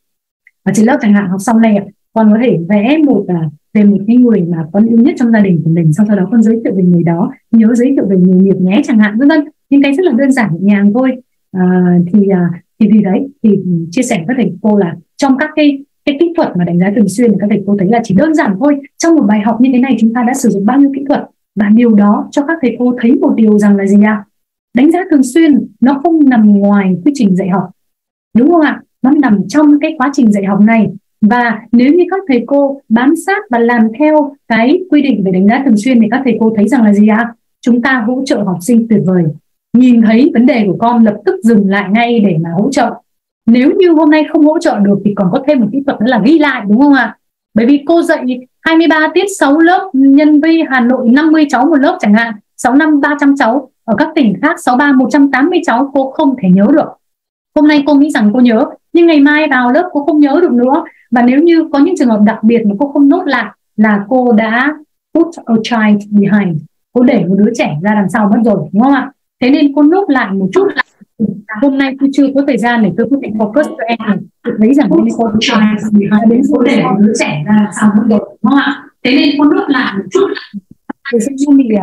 ở trên lớp chẳng hạn, học xong này con có thể vẽ một uh, về một cái người mà con yêu nhất trong gia đình của mình, sau đó con giới thiệu về người đó, nhớ giới thiệu về nghề nghiệp nhé chẳng hạn, vân vân. Những cái rất là đơn giản nhẹ nhàng thôi. Uh, thì uh, thì vì đấy thì chia sẻ với các thầy cô là trong các cái cái kỹ thuật mà đánh giá thường xuyên, các thầy cô thấy là chỉ đơn giản thôi. Trong một bài học như thế này chúng ta đã sử dụng bao nhiêu kỹ thuật, và điều đó cho các thầy cô thấy một điều rằng là gì ạ? Đánh giá thường xuyên nó không nằm ngoài quy trình dạy học, đúng không ạ? Nó nằm trong cái quá trình dạy học này. Và nếu như các thầy cô bám sát và làm theo cái quy định về đánh giá thường xuyên thì các thầy cô thấy rằng là gì ạ? Chúng ta hỗ trợ học sinh tuyệt vời. Nhìn thấy vấn đề của con lập tức dừng lại ngay để mà hỗ trợ. Nếu như hôm nay không hỗ trợ được thì còn có thêm một kỹ thuật nữa là ghi lại, đúng không ạ? Bởi vì cô dạy hai mươi ba tiết sáu lớp nhân với Hà Nội năm mươi cháu một lớp chẳng hạn, sáu năm ba trăm cháu, ở các tỉnh khác sáu ba một trăm tám mươi cháu, cô không thể nhớ được. Hôm nay cô nghĩ rằng cô nhớ, nhưng ngày mai vào lớp cô không nhớ được nữa. Và nếu như có những trường hợp đặc biệt mà cô không nốt lại là cô đã put a child behind, cô để một đứa trẻ ra đằng sau mất rồi, đúng không ạ? Thế nên cô nốt lại một chút. Hôm nay tôi chưa có thời gian để tôi có thể focus cho em này. Tôi thấy rằng hôm nay cô đến cô để một đứa trẻ ra đằng sau mất rồi, đúng không ạ? Thế nên cô nốt lại một chút. Tôi sẽ không bị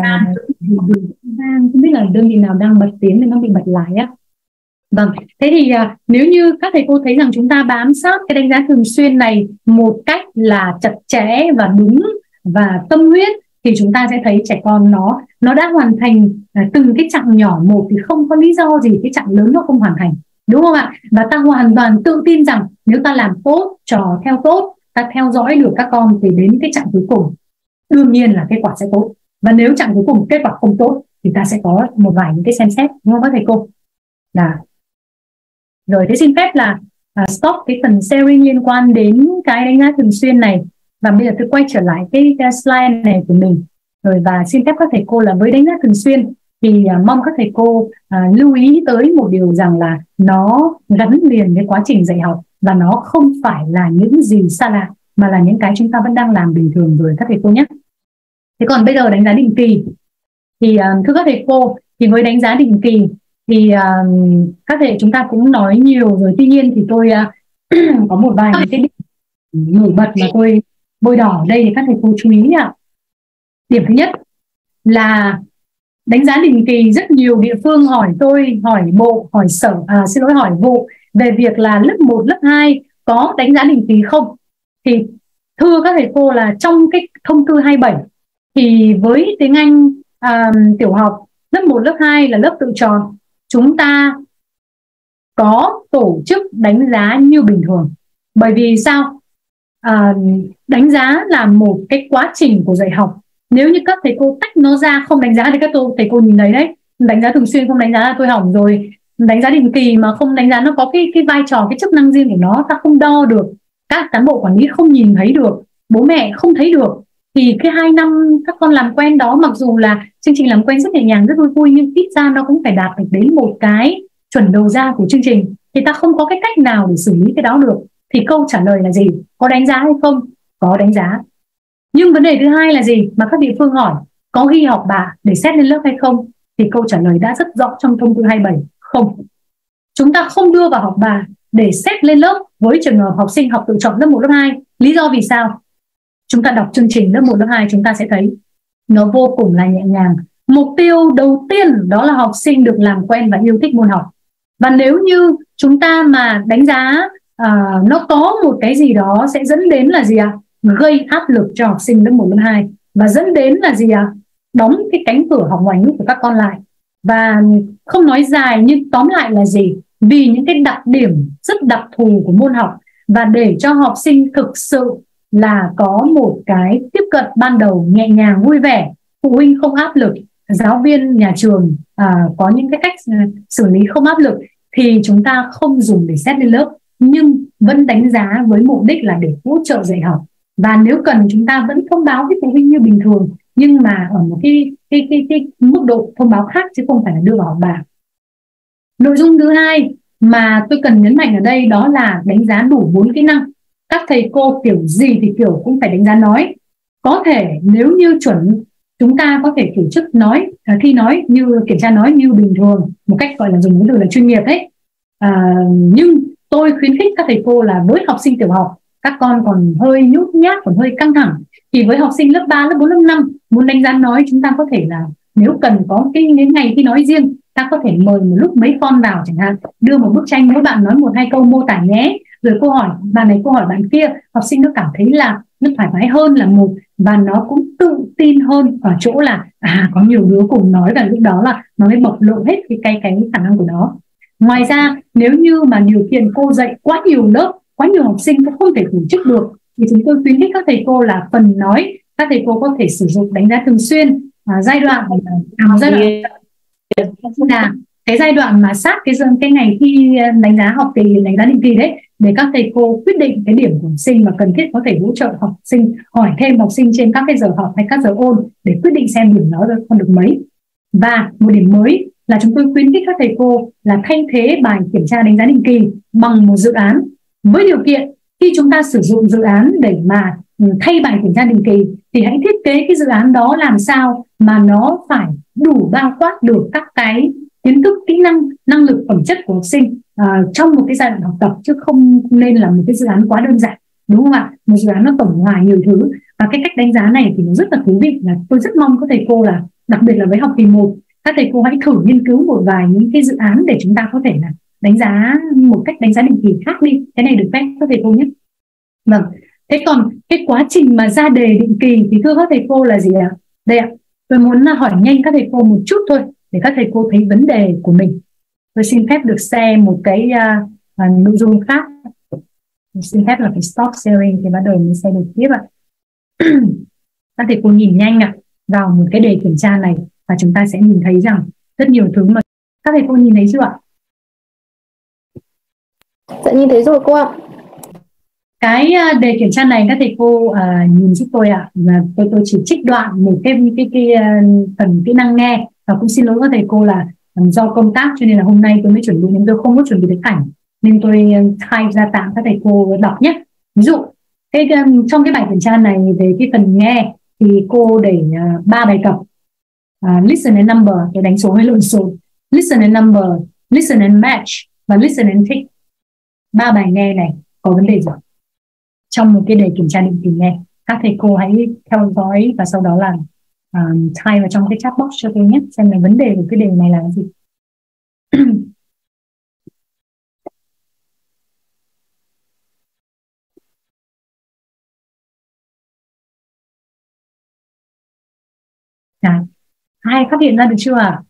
không biết là đơn vị nào đang bật tiếng thì nó bị bật lại á. Vâng, thế thì uh, nếu như các thầy cô thấy rằng chúng ta bám sát cái đánh giá thường xuyên này một cách là chặt chẽ và đúng và tâm huyết thì chúng ta sẽ thấy trẻ con nó nó đã hoàn thành uh, từng cái chặng nhỏ một, thì không có lý do gì cái chặng lớn nó không hoàn thành, đúng không ạ? Và ta hoàn toàn tự tin rằng nếu ta làm tốt, trò theo tốt, ta theo dõi được các con thì đến cái chặng cuối cùng đương nhiên là kết quả sẽ tốt. Và nếu chặng cuối cùng kết quả không tốt thì ta sẽ có một vài những cái xem xét, đúng không các thầy cô? Là rồi, thế xin phép là uh, stop cái phần sharing liên quan đến cái đánh giá thường xuyên này. Và bây giờ tôi quay trở lại cái, cái slide này của mình. Rồi, và xin phép các thầy cô là với đánh giá thường xuyên thì uh, mong các thầy cô uh, lưu ý tới một điều rằng là nó gắn liền với quá trình dạy học, và nó không phải là những gì xa lạ, mà là những cái chúng ta vẫn đang làm bình thường rồi các thầy cô nhé. Thế còn bây giờ đánh giá định kỳ thì uh, thưa các thầy cô, thì với đánh giá định kỳ thì uh, các thầy chúng ta cũng nói nhiều rồi, tuy nhiên thì tôi uh, có một vài cái điểm nổi bật mà tôi bôi đỏ ở đây thì các thầy cô chú ý ạ. Điểm thứ nhất là đánh giá định kỳ, rất nhiều địa phương hỏi tôi, hỏi bộ, hỏi sở, à, xin lỗi hỏi vụ về việc là lớp một, lớp hai có đánh giá định kỳ không. Thì thưa các thầy cô là trong cái thông tư hai mươi bảy thì với tiếng Anh uh, tiểu học lớp một, lớp hai là lớp tự chọn, chúng ta có tổ chức đánh giá như bình thường. Bởi vì sao? À, đánh giá là một cái quá trình của dạy học. Nếu như các thầy cô tách nó ra không đánh giá thì các thầy cô nhìn thấy đấy, đánh giá thường xuyên không đánh giá là tôi hỏng rồi. Đánh giá định kỳ mà không đánh giá nó có cái, cái vai trò, cái chức năng riêng của nó, ta không đo được các cán bộ quản lý không nhìn thấy được, bố mẹ không thấy được, thì cái hai năm các con làm quen đó, mặc dù là chương trình làm quen rất nhẹ nhàng, rất vui vui, nhưng ít ra nó cũng phải đạt được đến một cái chuẩn đầu ra của chương trình. Thì ta không có cái cách nào để xử lý cái đó được. Thì câu trả lời là gì? Có đánh giá hay không? Có đánh giá. Nhưng vấn đề thứ hai là gì mà các địa phương hỏi? Có ghi học bạ để xét lên lớp hay không? Thì câu trả lời đã rất rõ trong thông tư hai mươi bảy. Không. Chúng ta không đưa vào học bạ để xét lên lớp với trường hợp học sinh học tự chọn lớp một, lớp hai. Lý do vì sao? Chúng ta đọc chương trình lớp một, lớp hai chúng ta sẽ thấy nó vô cùng là nhẹ nhàng. Mục tiêu đầu tiên đó là học sinh được làm quen và yêu thích môn học. Và nếu như chúng ta mà đánh giá à, nó có một cái gì đó sẽ dẫn đến là gì ạ? À? Gây áp lực cho học sinh lớp một, lớp hai, và dẫn đến là gì ạ? À? Đóng cái cánh cửa học ngoại ngữ của các con lại. Và không nói dài nhưng tóm lại là gì? Vì những cái đặc điểm rất đặc thù của môn học, và để cho học sinh thực sự là có một cái tiếp cận ban đầu nhẹ nhàng vui vẻ, phụ huynh không áp lực, giáo viên nhà trường à, có những cái cách xử lý không áp lực, thì chúng ta không dùng để xét lên lớp, nhưng vẫn đánh giá với mục đích là để hỗ trợ dạy học. Và nếu cần chúng ta vẫn thông báo với phụ huynh như bình thường, nhưng mà ở một cái, cái, cái, cái mức độ thông báo khác, chứ không phải là đưa vào học bạ. Nội dung thứ hai mà tôi cần nhấn mạnh ở đây đó là đánh giá đủ bốn kỹ năng. Các thầy cô kiểu gì thì kiểu cũng phải đánh giá nói. Có thể nếu như chuẩn, chúng ta có thể tổ chức nói, khi nói như kiểm tra nói như bình thường, một cách gọi là dùng cái từ là chuyên nghiệp ấy. À, nhưng tôi khuyến khích các thầy cô là với học sinh tiểu học, các con còn hơi nhút nhát, còn hơi căng thẳng, thì với học sinh lớp ba, lớp bốn, lớp năm muốn đánh giá nói, chúng ta có thể là nếu cần có cái ngày thi nói riêng, ta có thể mời một lúc mấy con vào chẳng hạn, đưa một bức tranh, mỗi bạn nói một hai câu mô tả nhé, rồi câu hỏi bạn này, câu hỏi bạn kia, học sinh nó cảm thấy là nó thoải mái hơn là một, và nó cũng tự tin hơn ở chỗ là à có nhiều đứa cùng nói, và lúc đó là nó mới bộc lộ hết cái cái cái khả năng của nó. Ngoài ra nếu như mà điều kiện cô dạy quá nhiều lớp, quá nhiều học sinh cũng không thể tổ chức được, thì chúng tôi khuyến khích các thầy cô là phần nói, các thầy cô có thể sử dụng đánh giá thường xuyên, à, giai đoạn à, giai đoạn là cái giai đoạn mà sát cái cái ngày thi đánh giá học kỳ, đánh giá định kỳ đấy, để các thầy cô quyết định cái điểm của học sinh, và cần thiết có thể hỗ trợ học sinh, hỏi thêm học sinh trên các cái giờ học hay các giờ ôn để quyết định xem điểm nó còn được mấy. Và một điểm mới là chúng tôi khuyến khích các thầy cô là thay thế bài kiểm tra đánh giá định kỳ bằng một dự án, với điều kiện khi chúng ta sử dụng dự án để mà thay bài kiểm tra định kỳ thì hãy thiết kế cái dự án đó làm sao mà nó phải đủ bao quát được các cái kiến thức, kỹ năng, năng lực, phẩm chất của học sinh uh, trong một cái giai đoạn học tập, chứ không nên là một cái dự án quá đơn giản, đúng không ạ? Một dự án nó tổng hòa nhiều thứ, và cái cách đánh giá này thì nó rất là thú vị, là tôi rất mong các thầy cô là đặc biệt là với học kỳ một, các thầy cô hãy thử nghiên cứu một vài những cái dự án để chúng ta có thể là đánh giá một cách đánh giá định kỳ khác đi. Cái này được phép các thầy cô nhé. Vâng. Thế còn cái quá trình mà ra đề định kỳ thì thưa các thầy cô là gì ạ? Đây ạ, tôi muốn hỏi nhanh các thầy cô một chút thôi để các thầy cô thấy vấn đề của mình. Tôi xin phép được share một cái uh, uh, nội dung khác. Tôi xin phép là phải stop sharing thì bắt đầu mình share được tiếp ạ. Các thầy cô nhìn nhanh ạ vào một cái đề kiểm tra này, và chúng ta sẽ nhìn thấy rằng rất nhiều thứ mà các thầy cô nhìn thấy chưa ạ? Dạ nhìn thấy rồi cô ạ. Cái đề kiểm tra này các thầy cô uh, nhìn giúp tôi ạ. À. Tôi tôi chỉ trích đoạn một cái cái cái uh, phần kỹ năng nghe, và cũng xin lỗi các thầy cô là um, do công tác cho nên là hôm nay tôi mới chuẩn bị, nhưng tôi không có chuẩn bị được ảnh nên tôi type ra tạm các thầy cô đọc nhé. Ví dụ cái um, trong cái bài kiểm tra này về cái phần nghe thì cô để ba uh, bài tập. Uh, listen and number, tôi đánh số hay lộn số. Listen and number, listen and match và listen and tick. Ba bài nghe này có vấn đề gì trong một cái đề kiểm tra định kỳ nghe? Các thầy cô hãy theo dõi và sau đó là um, type vào trong cái chat box cho tôi nhé, xem là vấn đề của cái đề này là gì. À, ai phát hiện ra được chưa ạ?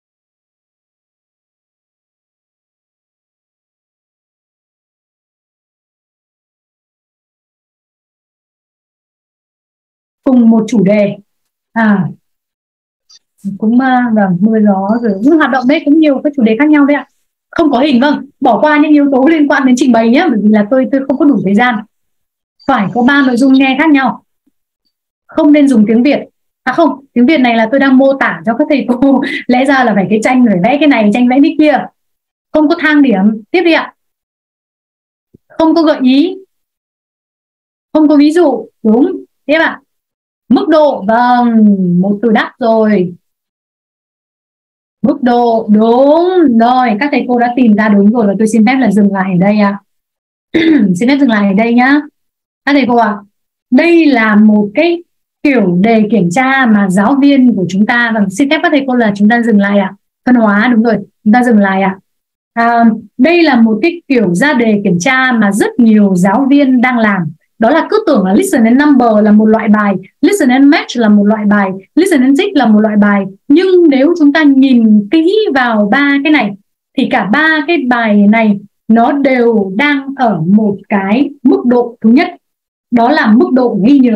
Cùng một chủ đề, à cũng vâng, mưa gió rồi những hoạt động đấy cũng nhiều các chủ đề khác nhau đấy ạ. Không có hình, vâng, bỏ qua những yếu tố liên quan đến trình bày nhé, bởi vì là tôi tôi không có đủ thời gian. phải có ba nội dung nghe khác nhau. Không nên dùng tiếng Việt. À không, tiếng Việt này là tôi đang mô tả cho các thầy cô. Lẽ ra là phải cái tranh phải vẽ cái này, tranh vẽ cái kia. Không có thang điểm. Tiếp đi ạ. Không có gợi ý. Không có ví dụ. Đúng. Tiếp ạ. Mức độ. Vâng, một từ đáp rồi. Mức độ. Đúng. Rồi, các thầy cô đã tìm ra đúng rồi. Và tôi xin phép là dừng lại ở đây ạ. Xin phép dừng lại ở đây nhá. Các thầy cô ạ, đây là một cái kiểu đề kiểm tra mà giáo viên của chúng ta, vâng, xin phép các thầy cô là chúng ta dừng lại ạ. Phân hóa, đúng rồi, chúng ta dừng lại ạ. À, đây là một cái kiểu ra đề kiểm tra mà rất nhiều giáo viên đang làm. Đó là cứ tưởng là listen and number là một loại bài, listen and match là một loại bài, listen and tick là một loại bài. Nhưng nếu chúng ta nhìn kỹ vào ba cái này thì cả ba cái bài này nó đều đang ở một cái mức độ thứ nhất, đó là mức độ ghi nhớ.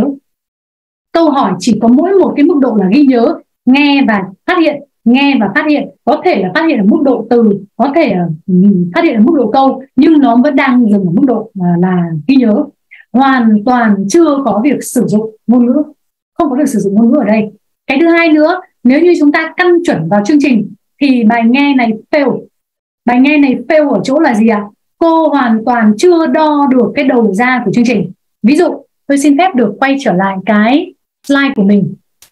Câu hỏi chỉ có mỗi một cái mức độ là ghi nhớ, nghe và phát hiện, nghe và phát hiện. Có thể là phát hiện ở mức độ từ, có thể là phát hiện ở mức độ câu, nhưng nó vẫn đang dừng ở mức độ là, là ghi nhớ. Hoàn toàn chưa có việc sử dụng ngôn ngữ, không có việc sử dụng ngôn ngữ ở đây. Cái thứ hai nữa, nếu như chúng ta căn chuẩn vào chương trình thì bài nghe này fail. Bài nghe này fail ở chỗ là gì ạ? Cô hoàn toàn chưa đo được cái đầu ra của chương trình. Ví dụ, tôi xin phép được quay trở lại cái slide của mình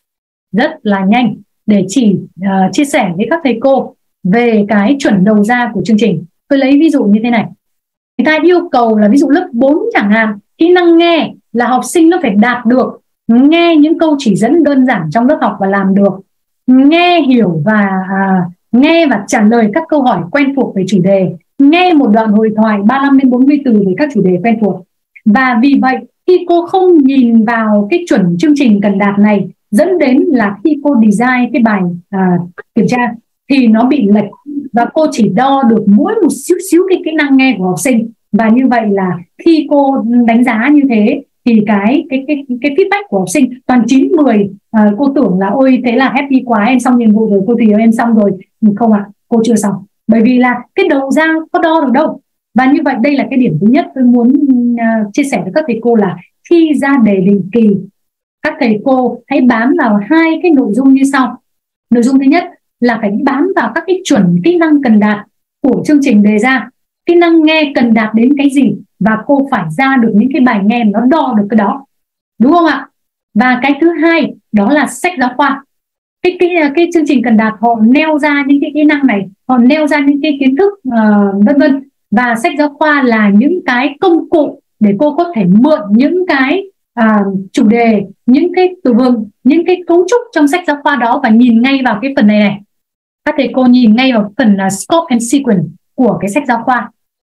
rất là nhanh để chỉ uh, chia sẻ với các thầy cô về cái chuẩn đầu ra của chương trình. Tôi lấy ví dụ như thế này. Người ta yêu cầu là ví dụ lớp bốn chẳng hạn, kỹ năng nghe là học sinh nó phải đạt được nghe những câu chỉ dẫn đơn giản trong lớp học và làm được, nghe hiểu và à, nghe và trả lời các câu hỏi quen thuộc về chủ đề, nghe một đoạn hội thoại ba mươi lăm đến bốn mươi từ về các chủ đề quen thuộc. Và vì vậy khi cô không nhìn vào cái chuẩn chương trình cần đạt này, dẫn đến là khi cô design cái bài à, kiểm tra thì nó bị lệch và cô chỉ đo được mỗi một xíu xíu cái kỹ năng nghe của học sinh. Và như vậy là khi cô đánh giá như thế thì cái cái cái cái feedback của học sinh toàn chín mười. À, cô tưởng là ôi thế là happy quá, em xong nhiệm vụ rồi, cô thì em xong rồi. Không ạ, à, cô chưa xong, bởi vì là cái đầu ra có đo được đâu. Và như vậy đây là cái điểm thứ nhất tôi muốn uh, chia sẻ với các thầy cô là khi ra đề định kỳ, các thầy cô hãy bám vào hai cái nội dung như sau. Nội dung thứ nhất là phải bám vào các cái chuẩn kỹ năng cần đạt của chương trình đề ra. Kỹ năng nghe cần đạt đến cái gì và cô phải ra được những cái bài nghe nó đo được cái đó, đúng không ạ? Và cái thứ hai đó là sách giáo khoa. Cái, cái, cái chương trình cần đạt họ nêu ra những cái kỹ năng này, họ nêu ra những cái kiến thức uh, vân vân. Và sách giáo khoa là những cái công cụ để cô có thể mượn những cái à, chủ đề, những cái từ vựng, những cái cấu trúc trong sách giáo khoa đó và nhìn ngay vào cái phần này này. Các thầy cô nhìn ngay vào phần uh, scope and sequence của cái sách giáo khoa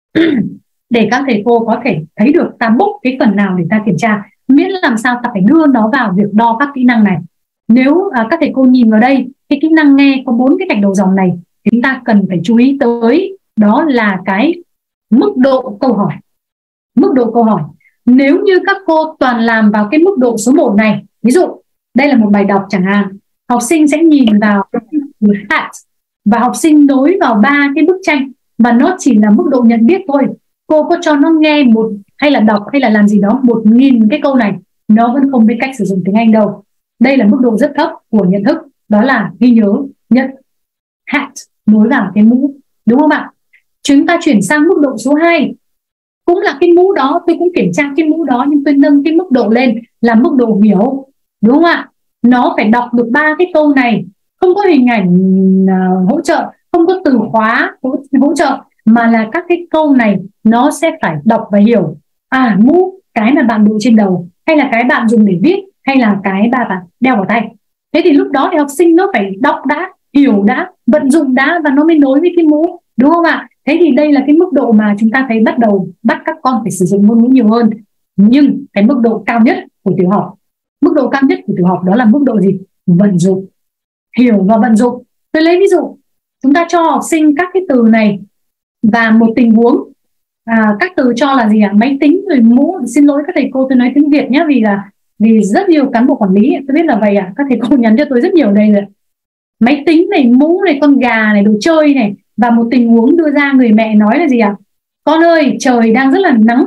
để các thầy cô có thể thấy được ta book cái phần nào để ta kiểm tra, miễn làm sao ta phải đưa nó vào việc đo các kỹ năng này. Nếu uh, các thầy cô nhìn vào đây, cái kỹ năng nghe có bốn cái gạch đầu dòng này, chúng ta cần phải chú ý tới đó là cái mức độ câu hỏi. Mức độ câu hỏi. Nếu như các cô toàn làm vào cái mức độ số một này, ví dụ đây là một bài đọc chẳng hạn, học sinh sẽ nhìn vào hat và học sinh nối vào ba cái bức tranh và nó chỉ là mức độ nhận biết thôi. Cô có cho nó nghe một hay là đọc hay là làm gì đó một nghìn cái câu này, nó vẫn không biết cách sử dụng tiếng Anh đâu. Đây là mức độ rất thấp của nhận thức, đó là ghi nhớ, nhận hat nối vào cái mũ, đúng không ạ? Chúng ta chuyển sang mức độ số hai, cũng là cái mũ đó, tôi cũng kiểm tra cái mũ đó nhưng tôi nâng cái mức độ lên là mức độ hiểu, đúng không ạ? Nó phải đọc được ba cái câu này, không có hình ảnh uh, hỗ trợ, không có từ khóa hỗ, hỗ trợ, mà là các cái câu này nó sẽ phải đọc và hiểu. À, mũ, cái mà bạn đội trên đầu, hay là cái bạn dùng để viết, hay là cái bạn đeo vào tay. Thế thì lúc đó thì học sinh nó phải đọc đã, hiểu đã, vận dụng đã và nó mới nối với cái mũ, đúng không ạ? Thế thì đây là cái mức độ mà chúng ta thấy bắt đầu bắt các con phải sử dụng ngôn ngữ nhiều hơn. Nhưng cái mức độ cao nhất của tiểu học, mức độ cao nhất của tiểu học đó là mức độ gì? Vận dụng, hiểu và vận dụng. Tôi lấy ví dụ, chúng ta cho học sinh các cái từ này và một tình huống. À, các từ cho là gì ạ? Máy tính rồi mũ. Xin lỗi các thầy cô, tôi nói tiếng Việt nhé, vì là vì rất nhiều cán bộ quản lý, tôi biết là vậy ạ. À. Các thầy cô nhắn cho tôi rất nhiều đây rồi. Máy tính này, mũ này, con gà này, đồ chơi này. Và một tình huống đưa ra, người mẹ nói là gì ạ? À? Con ơi, trời đang rất là nắng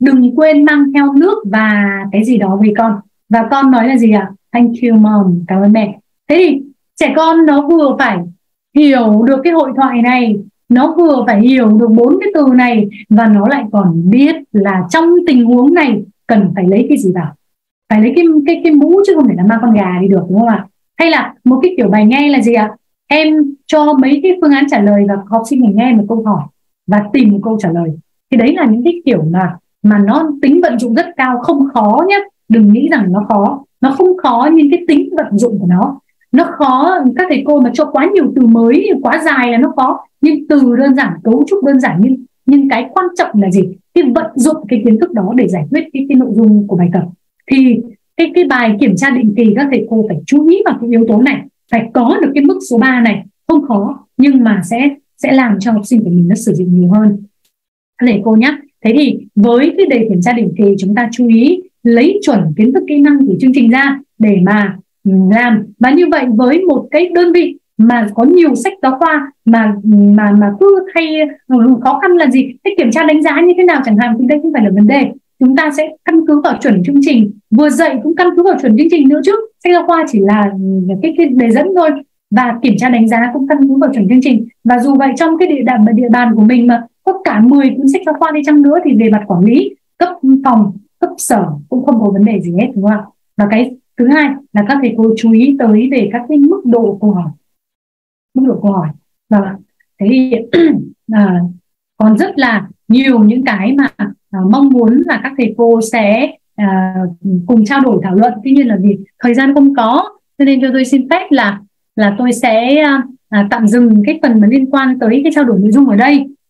đừng quên mang theo nước và cái gì đó về con. Và con nói là gì ạ? Thank you mom, cảm ơn mẹ. Thế thì trẻ con nó vừa phải hiểu được cái hội thoại này, nó vừa phải hiểu được bốn cái từ này, và nó lại còn biết là trong tình huống này cần phải lấy cái gì vào. Phải lấy cái cái cái mũ chứ không thể là mang con gà đi được, đúng không ạ? Hay là một cái kiểu bài nghe là gì ạ? Em cho mấy cái phương án trả lời và học sinh mình nghe một câu hỏi và tìm một câu trả lời. Thì đấy là những cái kiểu mà mà nó tính vận dụng rất cao, không khó nhé. Đừng nghĩ rằng nó khó, nó không khó, nhưng cái tính vận dụng của nó nó khó. Các thầy cô mà cho quá nhiều từ mới, quá dài là nó khó, nhưng từ đơn giản, cấu trúc đơn giản, nhưng nhưng cái quan trọng là gì? Cái vận dụng cái kiến thức đó để giải quyết cái, cái nội dung của bài tập. Thì cái cái bài kiểm tra định kỳ các thầy cô phải chú ý vào cái yếu tố này, phải có được cái mức số ba này. Không khó, nhưng mà sẽ sẽ làm cho học sinh của mình nó sử dụng nhiều hơn. Các thầy cô nhé. Thế thì với cái đề kiểm tra định kỳ, chúng ta chú ý lấy chuẩn kiến thức kỹ năng của chương trình ra để mà làm. Và như vậy với một cái đơn vị mà có nhiều sách giáo khoa mà mà mà cứ hay khó khăn là gì? Cái kiểm tra đánh giá như thế nào chẳng hạn, thì đây không phải là vấn đề. Chúng ta sẽ căn cứ vào chuẩn chương trình, vừa dạy cũng căn cứ vào chuẩn chương trình nữa chứ. Sách giáo khoa chỉ là cái, cái đề dẫn thôi, và kiểm tra đánh giá cũng căn cứ vào chuẩn chương trình. Và dù vậy trong cái địa bàn địa bàn của mình mà có cả mười cuốn sách giáo khoa đi chăng nữa, thì về mặt quản lý cấp phòng, cấp sở cũng không có vấn đề gì hết, đúng không ạ? Và cái thứ hai là các thầy cô chú ý tới về các cái mức độ câu hỏi. Mức độ câu hỏi. Và thế thì à, còn rất là nhiều những cái mà à, mong muốn là các thầy cô sẽ à, cùng trao đổi thảo luận. Tuy nhiên là vì thời gian không có, cho nên cho tôi xin phép là là tôi sẽ à, tạm dừng cái phần mà liên quan tới cái trao đổi nội dung ở đây.